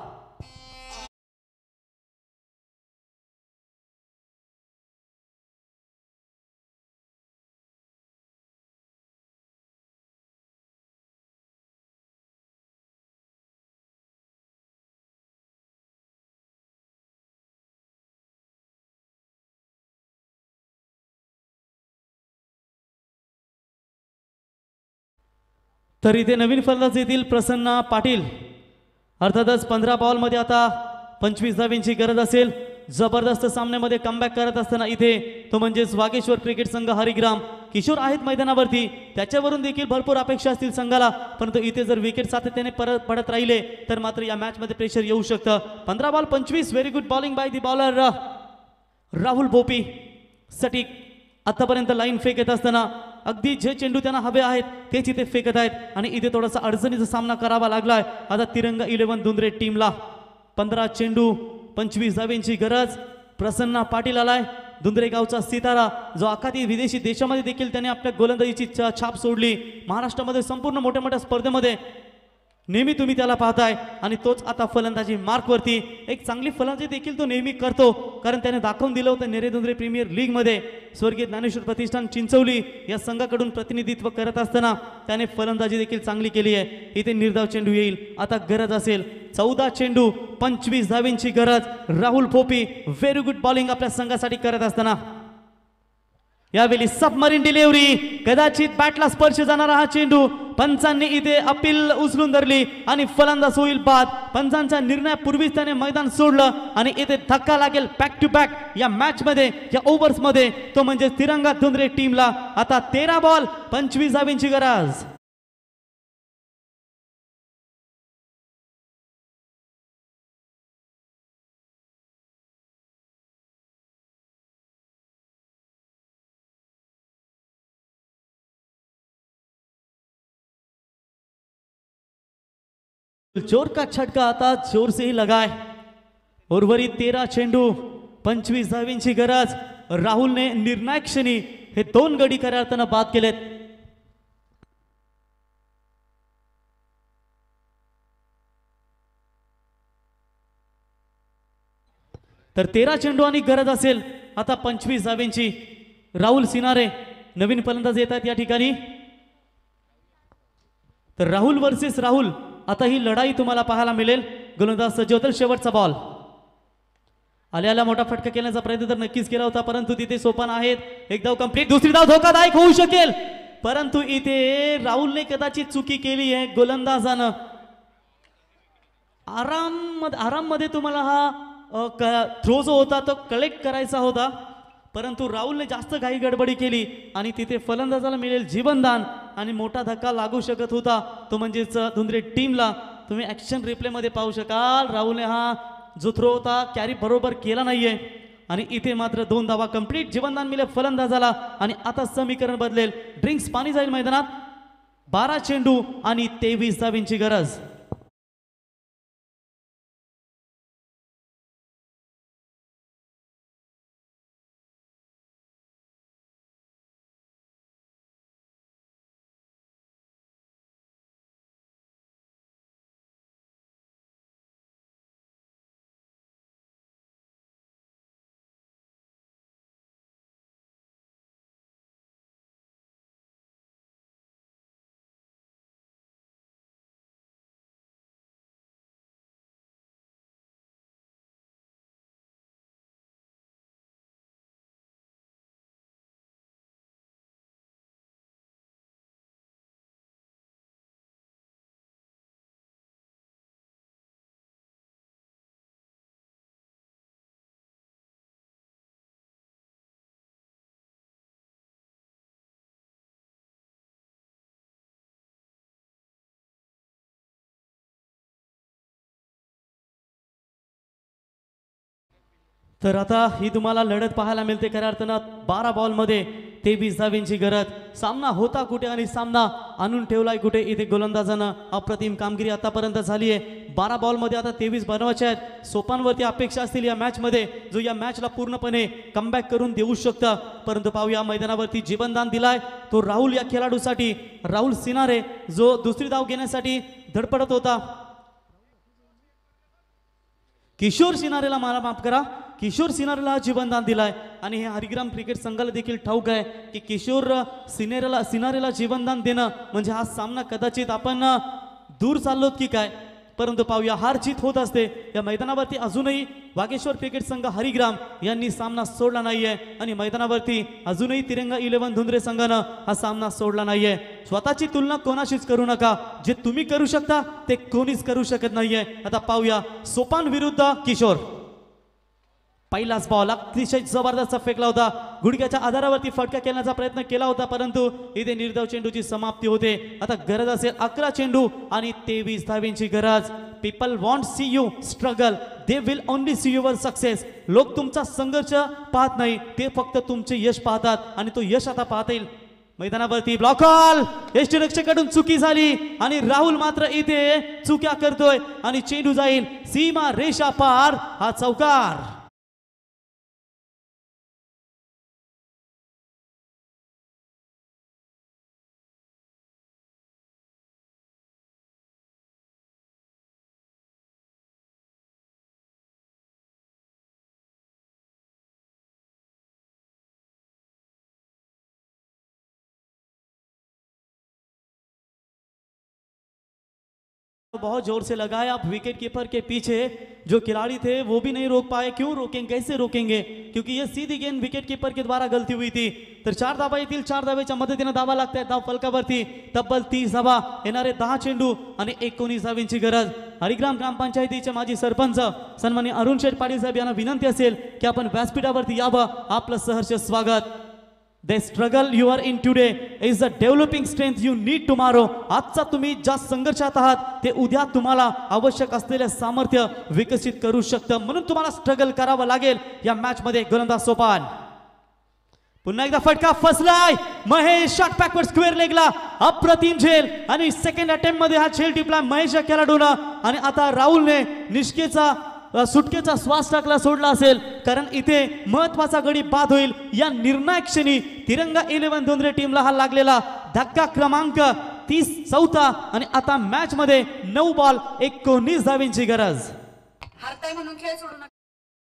तर इथे नवीन फलंदाज येतील प्रसन्न पाटील. अर्थातच पंधरा बॉलमध्ये आता पंचवीस धाव्यांची गरज असेल. जबरदस्त सामन्यामध्ये कमबॅक करत असताना इथे तो म्हणजेच वागेश्वर क्रिकेट संघ हरिग्राम किशोर आहेत मैदानावरती. त्याच्यावरून देखील भरपूर अपेक्षा असतील संघाला, परंतु इथे जर विकेट सातत्याने परत पडत राहिले तर मात्र या मॅच मध्ये प्रेशर येऊ शकतं. पंधरा बॉल पंचवीस. Very good bowling by the bowler Rahul Bhopi. सटीक आतापर्यंत लाईन फेक येत असताना अगदी जे चेंडू त्यांना हवे आहेत तेच इथे फेकत आहेत आणि इथे थोडासा अडचणीचा सामना करावा लागलाय आता तिरंगा इलेव्हन दुंद्रे टीमला. पंधरा चेंडू पंचवीस धाव्यांची गरज. प्रसन्न पाटील आलाय, दुंद्रे गावचा सितारा, जो अखाती विदेशी देशामध्ये देखील त्याने आपल्या गोलंदाजीची छाप सोडली. महाराष्ट्रामध्ये संपूर्ण मोठ्या मोठ्या स्पर्धेमध्ये नेहमी तुम्ही त्याला पाहताय आणि तोच आता फलंदाजी मार्कवरती. एक चांगली फलंदाजी देखील तो नेहमी करतो, कारण त्याने दाखवून दिलं होतं नेरेदुंद्रे प्रीमियर लीग मध्ये. स्वर्गीय ज्ञानेश्वर प्रतिष्ठान चिंचवली या संघाकडून प्रतिनिधित्व करत असताना त्याने फलंदाजी देखील चांगली केली आहे. इथे निर्धाव चेंडू येईल. आता गरज असेल चौदा चेंडू पंचवीस धाव्यांची गरज. Rahul Bhopi very good bowling आपल्या संघासाठी करत असताना यावेळी सबमरीन डिलिव्हरी. कदाचित बॅटला स्पर्श जाणारा हा चेंडू पंचांनी इथे अपील उचलून धरली आणि फलंदाज होईल बाद. पंचांच्या निर्णयापूर्वीच त्याने मैदान सोडलं आणि इथे धक्का लागेल बॅक टू बॅक या मॅच मध्ये, या ओव्हर्स मध्ये. तो म्हणजे तिरंगा दुंद्रे टीमला आता तेरा बॉल पंचवीस धाव्यांची गरज. जोर का छटका आता जोर से ही लगाए. उर्वरित तेरा चेंडू पंचवीस धाव्यांची गरज. राहुलने निर्णायक क्षणी हे दोन गडी खऱ्या अर्थानं बाद केलेत. तर तेरा चेंडू आणि गरज असेल आता पंचवीस धाव्यांची. राहुल सिनारे नवीन फलंदाज येतात या ठिकाणी. तर राहुल वर्सेस राहुल आता ही लढाई तुम्हाला पाहायला मिळेल. गोलंदाज सज्ज शेवटचा बॉल. आल्याला मोठा फटका केल्याचा प्रयत्न तर नक्कीच केला होता, परंतु तिथे सोपान आहेत. एक धाव कंप्लीट. दुसरी धाव धोकादायक होऊ शकेल, परंतु इथे राहुलने कदाचित चुकी केली आहे. गोलंदाजानं आराम आराम मध्ये तुम्हाला हा थ्रो जो होता तो कलेक्ट करायचा होता, परंतु राहुलने जास्त घाई गडबडी केली आणि तिथे फलंदाजाला मिळेल जीवनदान आणि मोठा धक्का लागू शकत होता, तो म्हणजेच दुंद्रे टीमला. तुम्ही ऍक्शन रिप्ले मध्ये पाहू शकाल राहुलने हा जो थ्रो होता कॅरी बरोबर केला नाहीये आणि इथे मात्र दोन धावा कंप्लीट. जीवनदान मिळेल फलंदाजाला आणि आता समीकरण बदलेल. ड्रिंक्स पाणी जाईल मैदानात. बारा चेंडू आणि तेवीस धाव्यांची गरज. तर आता ही तुम्हाला लढत पाहायला मिळते खऱ्या अर्थानं. बारा बॉलमध्ये तेवीस धाव्यांची गरज. सामना होता कुठे आणि सामना आणून ठेवलाय कुठे, इथे गोलंदाजानं अप्रतिम कामगिरी आतापर्यंत झाली आहे. बारा बॉलमध्ये आता तेवीस बनवायचे आहेत. सोपांवरती अपेक्षा असतील या मॅचमध्ये, जो या मॅचला पूर्णपणे कमबॅक करून देऊ शकता. परंतु पाहूया मैदानावरती जीवनदान दिलाय तो राहुल या खेळाडूसाठी. राहुल सिनारे जो दुसरी धाव घेण्यासाठी धडपडत होता. किशोर सिनारेला मला माफ करा, किशोर सिनारेला जीवनदान दिलाय आणि हे हरिग्राम क्रिकेट संघाला देखील ठाऊक आहे की किशोर सिनेरेला सिनारेला जीवनदान देणं म्हणजे हा सामना कदाचित आपण दूर चाललोत की काय. परंतु पाहूया हार जीत होत असते या मैदानावरती. अजूनही वागेश्वर क्रिकेट संघ हरिग्राम यांनी सामना सोडला नाहीये आणि मैदानावरती अजूनही तिरंगा इलेव्हन धुंद्रे संघानं हा सामना सोडला नाहीये. स्वतःची तुलना कोणाशीच करू नका. जे तुम्ही करू शकता ते कोणीच करू शकत नाहीये. आता पाहूया सोपान विरुद्ध किशोर. पहिलाच बॉल अतिशय जबरदस्त फेकला होता. गुडघ्याच्या आधारावरती फटका खेळण्याचा प्रयत्न केला होता, परंतु इथे निर्धाव चेंडूची समाप्ती होते. आता गरज असेल अकरा चेंडू आणि तेवीस धावेंची गरज. People want see you struggle, they will only see your success. लोक तुमचा संघर्ष पाहत नाही, ते फक्त तुमचे यश पाहतात आणि तो यश आता पाहता येईल. मैदानावरती ब्लॉक कॉल, यष्टीरक्षकाकडून चुकी झाली आणि राहुल मात्र इथे चुक्या करतोय आणि चेंडू जाईल सीमा रेषा पार. हा चौकार. बहुत जोर से लगाया. अब विकेट कीपर के पीछे जो खिलाड़ी थे वो भी नहीं रोक पाए. क्यों रोकेंगे, कैसे रोकेंगे, क्योंकि ये सीधी गेंद विकेट कीपर के द्वारा गलती हुई थी. तर चार धावा येतील. चार धावेच्या मदतीने धावा लागतात धाव फलकावरती. तब्बल तीस धावा, येणारे दहा चेंडू आणि एकोणीस धावेंची गरज. हरिग्राम ग्रामपंचायतीचे माजी सरपंच सन्माननीय अरुण शेठ पाटील साहेब यांना विनंती असेल की आपण व्यासपीठावरती यावं. आपलं सहर्ष स्वागत. The struggle you are in today is the developing strength you need tomorrow. आजचा तुम्ही ज्या संघर्षात आहात ते उद्या तुम्हाला आवश्यक असलेले सामर्थ्य विकसित करू शकतं. म्हणून तुम्हाला स्ट्रगल करावं लागेल या मॅच मध्ये. गोलंदाज सोपान. पुन्हा एकदा फटका फसलाय. महेश शॉट बॅकवर्ड स्क्वेअर लेगला अप्रतिम झेल आणि सेकंड अटेम्प्ट मध्ये हा झेल टिपला महेश या खेळाडूनं. आणि आता राहुलने निष्केचा सुटकेचा श्वास टाकला सोडला असेल, कारण इथे महत्वाचा गडी बाद होईल. या निर्णायक क्षणी तिरंगा इलेव्हन धुंद्रे टीमला हा लागलेला धक्का क्रमांक तीस चौथा आणि आता मॅच मध्ये नऊ बॉल एकोणीस धावेंची गरज. हारताय म्हणून खेळ सोडू नका.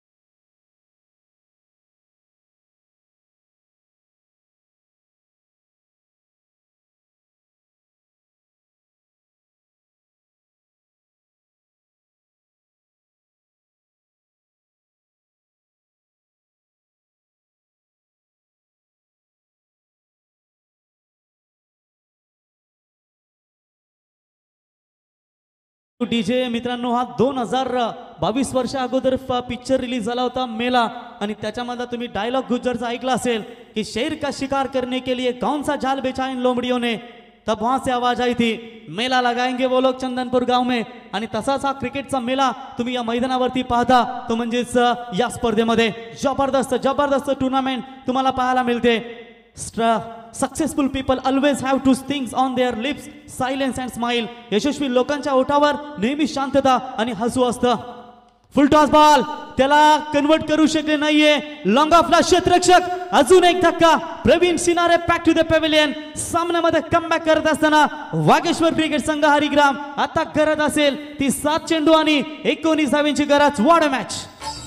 डीजे मित्रांनो, हा दोन हजार बावीस वर्षा अगोदर पिक्चर रिलीज झाला होता मेला. आणि त्याच्यामध्ये तुम्ही डायलॉग गुज्जरचा ऐकला असेल की शेर का शिकार करने के लिए कौन सा जाल बिछा इन लोमड़ियों ने. तब वहां से आवाज आई थी मेला लगाएंगे वो लोग चंदनपुर गांव में. आणि तसाच हा क्रिकेटचा मेला तुम्ही या मैदानावरती पाहता, तो म्हणजेच या स्पर्धेमध्ये जबरदस्त जबरदस्त टुर्नामेंट तुम्हाला पाहायला मिळते. Successful people always have two things on their lips, silence and smile. यशस्वी लोकांच्या ओठावर नेहमी शांतता आणि हसू असतं. फुल टॉस बॉल, त्याला कन्वर्ट करू शकले नाहीये. लॉंग ऑफला क्षेत्ररक्षक. अजून एक धक्का. Praveen Sinare back to the pavilion. सामन्यामध्ये कमबॅक करत असताना वागेश्वर क्रिकेट संघ हरिग्राम आता करत असेल ती सात चेंडू आणि एकोणीस धावेंची गरज. What a match.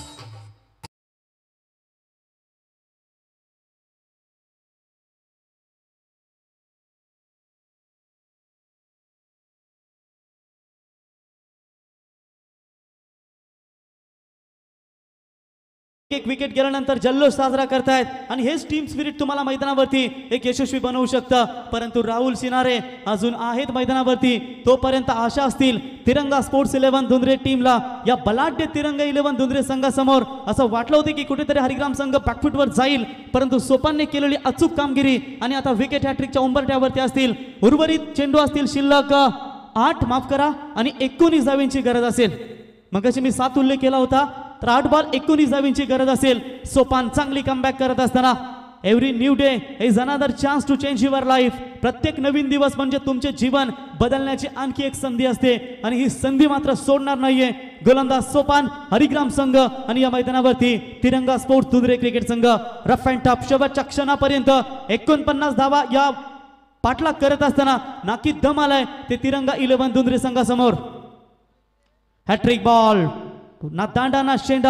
एक विकेट गेल्यानंतर जल्लोष साजरा करतायत आणि हेच टीम स्पिरिट तुम्हाला मैदानावरती एक यशस्वी बनवू शकतं. परंतु राहुल सिनारे अजून आहेत मैदानावरती. तोपर्यंत आशा असतील तिरंगा स्पोर्ट्स इलेव्हन धुंद्रे टीमला. या बलाढ्य तिरंगा इलेव्हन धुंद्रे संघासमोर असं वाटलं होतं की कुठेतरी हरिग्राम संघ बॅकफुटवर जाईल, परंतु सोपानने केलेली अचूक कामगिरी आणि आता विकेट हॅट्रिकच्या उंबरठ्यावरती असतील. उर्वरित चेंडू असतील शिल्लक आठ माफ करा आणि एकोणीस धावेंची गरज असेल. मगाशी मी सात उल्लेख केला होता, तर आठ बॉल एकोणीस धावेंची गरज असेल. सोपान चांगली कमबॅक करत असताना every new day is another chance to change your life. प्रत्येक नवीन दिवस म्हणजे तुमचे जीवन बदलण्याची आणखी एक संधी असते आणि ही संधी मात्र सोडणार नाहीये. गोलंदाज सोपान हरिग्राम संघ आणि या मैदानावरती तिरंगा स्पोर्ट्स धुंद्रे क्रिकेट संघ रफ अँड टफ शेवटच्या क्षणापर्यंत एकोणपन्नास धावा या पाठलाग करत असताना नाकी दम आलाय ते तिरंगा इलेव्हन धुंद्रे संघासमोर. हॅट्रिक बॉल, ना दांडा ना शेंडा,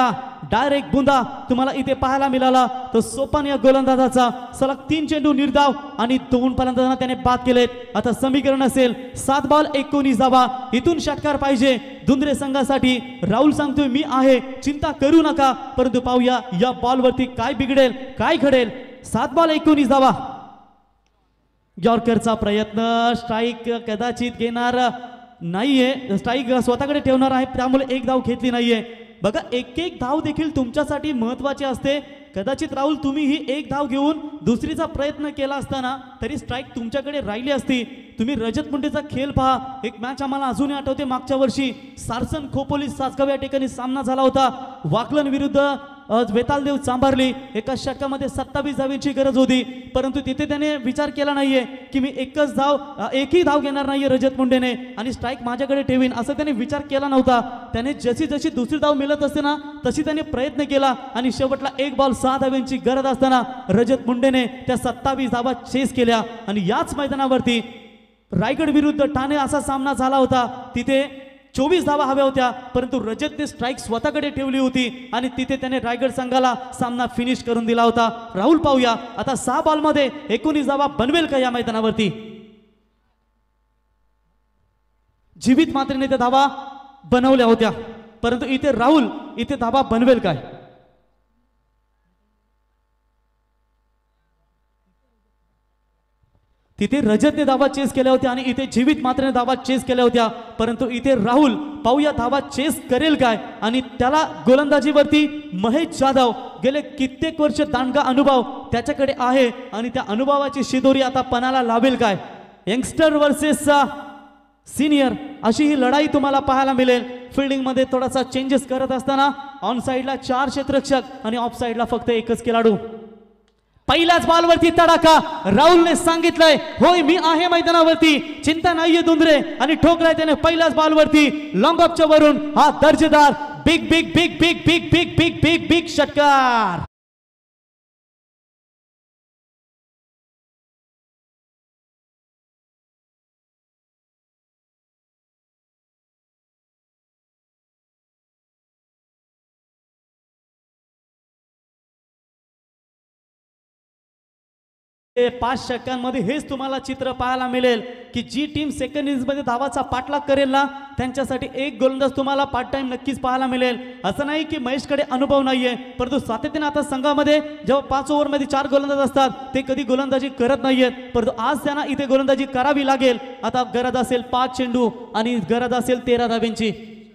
डायरेक्ट बुंदा तुम्हाला इथे पाहायला मिळाला. तो सोपान या गोलंदाजाचा सलग तीन चेंडू निर्धाव आणि दोन फलंदाजांना त्याने बाद केलेत. आता समीकरण असेल सात बॉल एकोणीस धावा. इथून षटकार पाहिजे धुंद्रे संघासाठी. राहुल सांगतोय मी आहे, चिंता करू नका. परंतु पाहूया या बॉलवरती काय बिघडेल, काय घडेल. सात बॉल एकोणीस धावा. यॉर्करचा प्रयत्न, स्ट्राईक कदाचित घेणार नाहीये, स्ट्राईक स्वतःकडे ठेवणार आहे, त्यामुळे एक धाव घेतली नाहीये. बघा एक एक धाव देखील तुमच्यासाठी महत्वाची असते. कदाचित राहुल तुम्ही ही एक धाव घेऊन दुसरीचा प्रयत्न केला असताना तरी स्ट्राईक तुमच्याकडे राहिली असती. तुम्ही रजत मुंडेचा खेळ पहा. एक मॅच आम्हाला अजूनही आठवते, मागच्या वर्षी सारसन खोपोली सासगाव या ठिकाणी सामना झाला होता. वाकलन विरुद्ध वेतालदेव चांभारली. एका षटकामध्ये सत्तावीस धावींची गरज होती, परंतु तिथे त्याने विचार केला नाहीये की मी एकच धाव एकही धाव घेणार नाहीये रजत मुंडेने आणि स्ट्राईक माझ्याकडे ठेवीन, असं त्याने विचार केला नव्हता. त्याने जशी जशी दुसरी धाव मिळत असते ना तशी त्याने प्रयत्न केला आणि शेवटला एक बॉल सहा धाव्यांची गरज असताना रजत मुंडेने त्या सत्तावीस धावा चेस केल्या. आणि याच मैदानावरती रायगड विरुद्ध ठाणे असा सामना झाला होता. तिथे चोवीस धावा हव्या होत्या, परंतु रजतने स्ट्राईक स्वतःकडे ठेवली होती आणि तिथे त्याने रायगड संघाला सामना फिनिश करून दिला होता. राहुल पाहूया आता सहा बॉल मध्ये एकोणीस धावा बनवेल का या मैदानावरती. जीवित मात्रेने त्या धावा बनवल्या होत्या, परंतु इथे राहुल इथे धावा बनवेल काय. तिथे रजतने धावा चेस केल्या होत्या आणि इथे जीवित मात्रेने धावा चेस केल्या होत्या, परंतु इथे राहुल पाहूया धावा चेस करेल काय. आणि त्याला गोलंदाजीवरती महेश जाधव गेले कित्येक वर्ष दांडगा अनुभव त्याच्याकडे आहे आणि त्या अनुभवाची शिदोरी आता पणाला लावेल काय. यंगस्टर वर्सेस सिनियर अशी ही लढाई तुम्हाला पाहायला मिळेल. फिल्डिंग मध्ये थोडासा चेंजेस करत असताना ऑन साइडला चार क्षेत्ररक्षक आणि ऑफ साइडला फक्त एकच खेळाडू. पहिल्याच बॉलवरती तडाखा. राहुलने सांगितलंय होय मी आहे मैदानावरती, चिंता नाहीये धुंद्रे, आणि ठोकलाय त्याने पहिल्याच बॉलवरती लॉंग ऑफच्या वरून हा दर्जेदार big big big big big big big big big षटकार. पाच षटकांमध्ये हेच तुम्हाला चित्र पाहायला मिळेल की जी टीम सेकंड इनिंग्स मध्ये धावाचा पाठलाग करेल ना त्यांच्यासाठी एक गोलंदाज तुम्हाला पार्ट टाइम नक्कीच पाहायला मिळेल. असं नाही की महेशकडे अनुभव नाहीये, परंतु सातत्याने आता संघामध्ये जेव्हा पाच ओव्हर मध्ये चार गोलंदाज असतात ते कधी गोलंदाजी करत नाहीयेत, परंतु आज त्यांना इथे गोलंदाजी करावी लागेल. आता गरज असेल पाच चेंडू आणि गरज असेल तेरा धावेंची.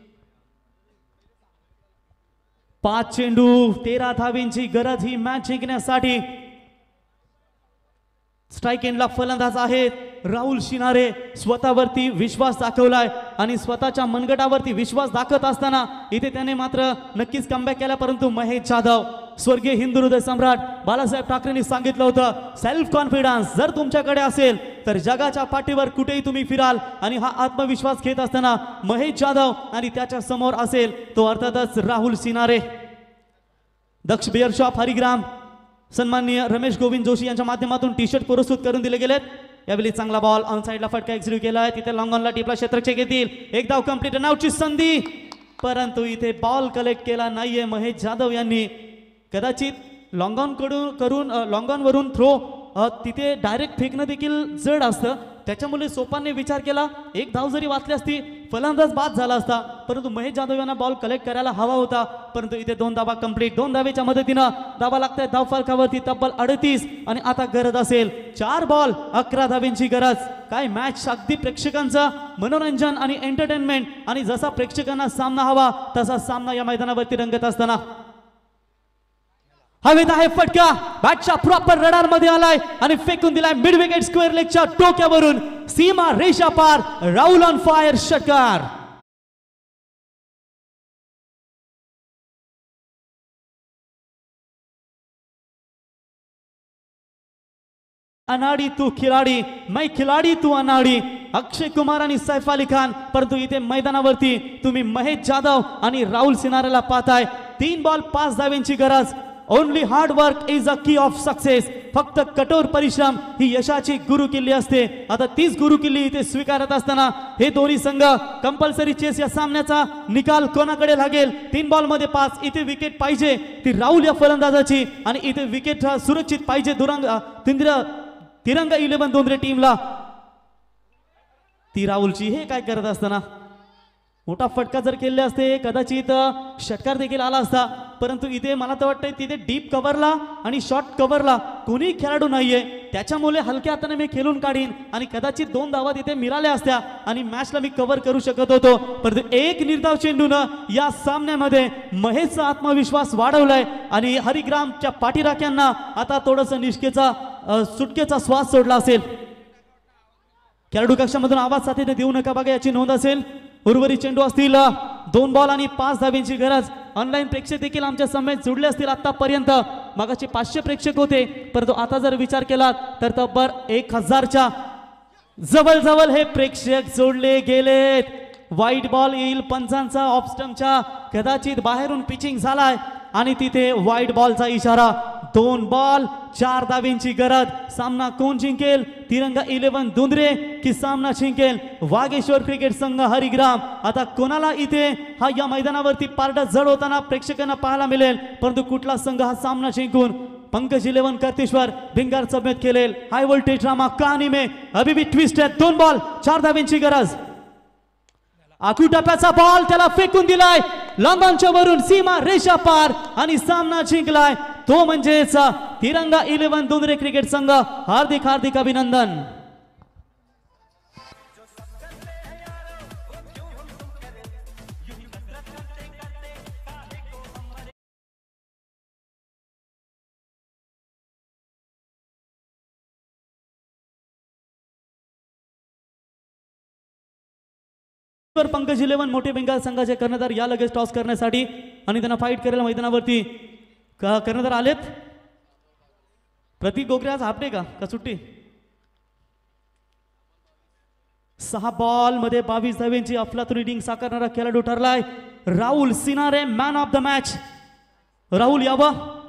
पाच चेंडू तेरा धावेंची गरज ही मॅच जिंकण्यासाठी. स्ट्राइक एंडला फलंदाज आहेत राहुल शिनारे. स्वतःवरती विश्वास दाखवलाय आणि स्वतःच्या मनगटावरती विश्वास दाखवत असताना इथे त्याने मात्र नक्कीच कमबॅक केला, परंतु महेश जाधव स्वर्गीय हिंदू हृदय सम्राट बाळासाहेब ठाकरेंनी सांगितलं होतं सेल्फ कॉन्फिडन्स जर तुमच्याकडे असेल तर जगाच्या पाठीवर कुठेही तुम्ही फिराल. आणि हा आत्मविश्वास घेत असताना महेश जाधव आणि त्याच्या समोर असेल तो अर्थातच राहुल शिनारे. दक्ष बिअर शॉप हरिग्राम सन्माननीय रमेश गोविंद जोशी यांच्या माध्यमातून टी शर्ट पुरस्कृत करून दिले गेलेत. यावेळी चांगला बॉल ऑन साइडला फटका एक्झिक्यूट केला आहे. तिथे लॉंग ऑनला टिपला क्षेत्ररक्षक येतील. एक धाव कंप्लीट रनआउटची संधी, परंतु इथे बॉल कलेक्ट केला नाहीये महेश जाधव यांनी. कदाचित लॉंग ऑन कडून करून लॉंग ऑन वरून थ्रो तिथे डायरेक्ट फेकणं देखील जड असतं, त्याच्यामुळे सोपानने विचार केला एक धाव जरी वाचली असती फलंदाज बाद झाला असता, परंतु महेश जाधव यांना बॉल कलेक्ट करायला हवा होता. परंतु इथे दोन धावा कंप्लीट. दोन धावेच्या मदतीनं धावा लागतात धाव फलकावरती तब्बल अडतीस आणि आता गरज असेल चार बॉल अकरा धावेंची गरज. काय मॅच अगदी प्रेक्षकांचं मनोरंजन आणि एंटरटेनमेंट आणि जसा प्रेक्षकांना सामना हवा तसा सामना या मैदानावरती रंगत असताना हवेत आहे फटका. बॅटच्या प्रॉपर रडार मध्ये आलाय आणि फेकून दिलाय मिड विकेट स्क्वेअर लेगच्या टोक्यावरून. सीमा रेषा पार. राहुल ऑन फायर षटकार. अनाडी तू खिलाडी, मैं खिलाडी तू अनाडी. अक्षय कुमार आणि सैफ अली खान, परंतु इथे मैदानावरती तुम्ही महेश जाधव आणि राहुल सिनारेला पाहताय. तीन बॉल पाच धावेंची गरज. Only hard work is a key of success. फक्त कठोर परिश्रम ही यशाची गुरुकिल्ली असते. आता तीच गुरुकिल्ली इथे स्वीकारत असताना हे दोन्ही संघ कंपल्सरी चेस या सामन्याचा निकाल कोणाकडे लागेल. तीन बॉल मध्ये पाच. इथे विकेट पाहिजे ती राहुल या फलंदाजाची आणि इथे विकेट सुरक्षित पाहिजे दुरंग तिंद्र तिरंगा इलेव्हन दोनरे टीमला. ती राहुलची. हे काय करत असताना मोठा फटका जर केले असते कदाचित षटकार देखील आला असता, परंतु इथे मला तर वाटतंय तिथे डीप कव्हरला आणि शॉर्ट कव्हरला कोणी खेळाडू नाहीये, त्याच्यामुळे हलक्या हाताने मी खेळून काढीन आणि कदाचित दोन धावा तिथे मिळाल्या असत्या आणि मॅचला मी कव्हर करू शकत होतो. परंतु एक निर्धाव चेंडूनं या सामन्यामध्ये महेशचा आत्मविश्वास वाढवलाय आणि हरिग्रामच्या पाठीराख्यांना आता थोडस निष्केचा सुटकेचा श्वास सोडला असेल. खेळाडू कक्षामधून आवाज साथीने देऊ नका बघा याची नोंद असेल. उर्वरित चेंडू असतील दोन बॉल आणि पाच धाब्यांची गरज. ऑनलाईन प्रेक्षक देखील आमच्या समेत जुडले असतील आतापर्यंत. मगाचे पाचशे प्रेक्षक होते, परंतु आता जर विचार केला तर तब्बल एक हजारच्या जवळ जवळ हे प्रेक्षक जोडले गेलेत. वाईट बॉल येईल पंचांचा ऑफस्टमच्या कदाचित बाहेरून पिचिंग झालाय आणि तिथे वाईट बॉलचा इशारा. दोन बॉल चार धाब्यांची गरज. सामना कोण जिंकेल? तिरंगा इलेव्हन दुंद्रे की सामना जिंकेल वागेश्वर क्रिकेट संघ हरिग्राम? आता कोणाला इथे हा या मैदानावरती पारडा जड होताना प्रेक्षकांना पाहायला मिळेल, परंतु कुठला संघ हा सामना जिंकून पंकज इलेव्हन कर्तेश्वर भिंगार समेत खेळेल? हाय व्होल्टेज ड्रामा कहाणी में अभी भी ट्विस्ट है. दोन बॉल चार धाब्यांची गरज. आखू टप्प्याचा बॉल त्याला फेकून दिलाय लांबांच्या वरून सीमा रेषा पार आणि सामना जिंकलाय तो म्हणजेच तिरंगा इलेव्हन दुंद्रे क्रिकेट संघ. हार्दिक हार्दिक अभिनंदन. पंकज इलेव्हन मोठे बेंगाल संघाचे कर्णधार या लगेच टॉस करण्यासाठी आणि त्यांना फाईट करायला मैदानावरती कर्णधार आलेत. प्रतीक गोगरे आज हाफडे का का सुट्टी? सहा बॉल मध्ये बावीस धाव्यांची अफलातून इनिंग साकारणारा खेळाडू ठरलाय Rahul Sinare, man of the match. Rahul यावा.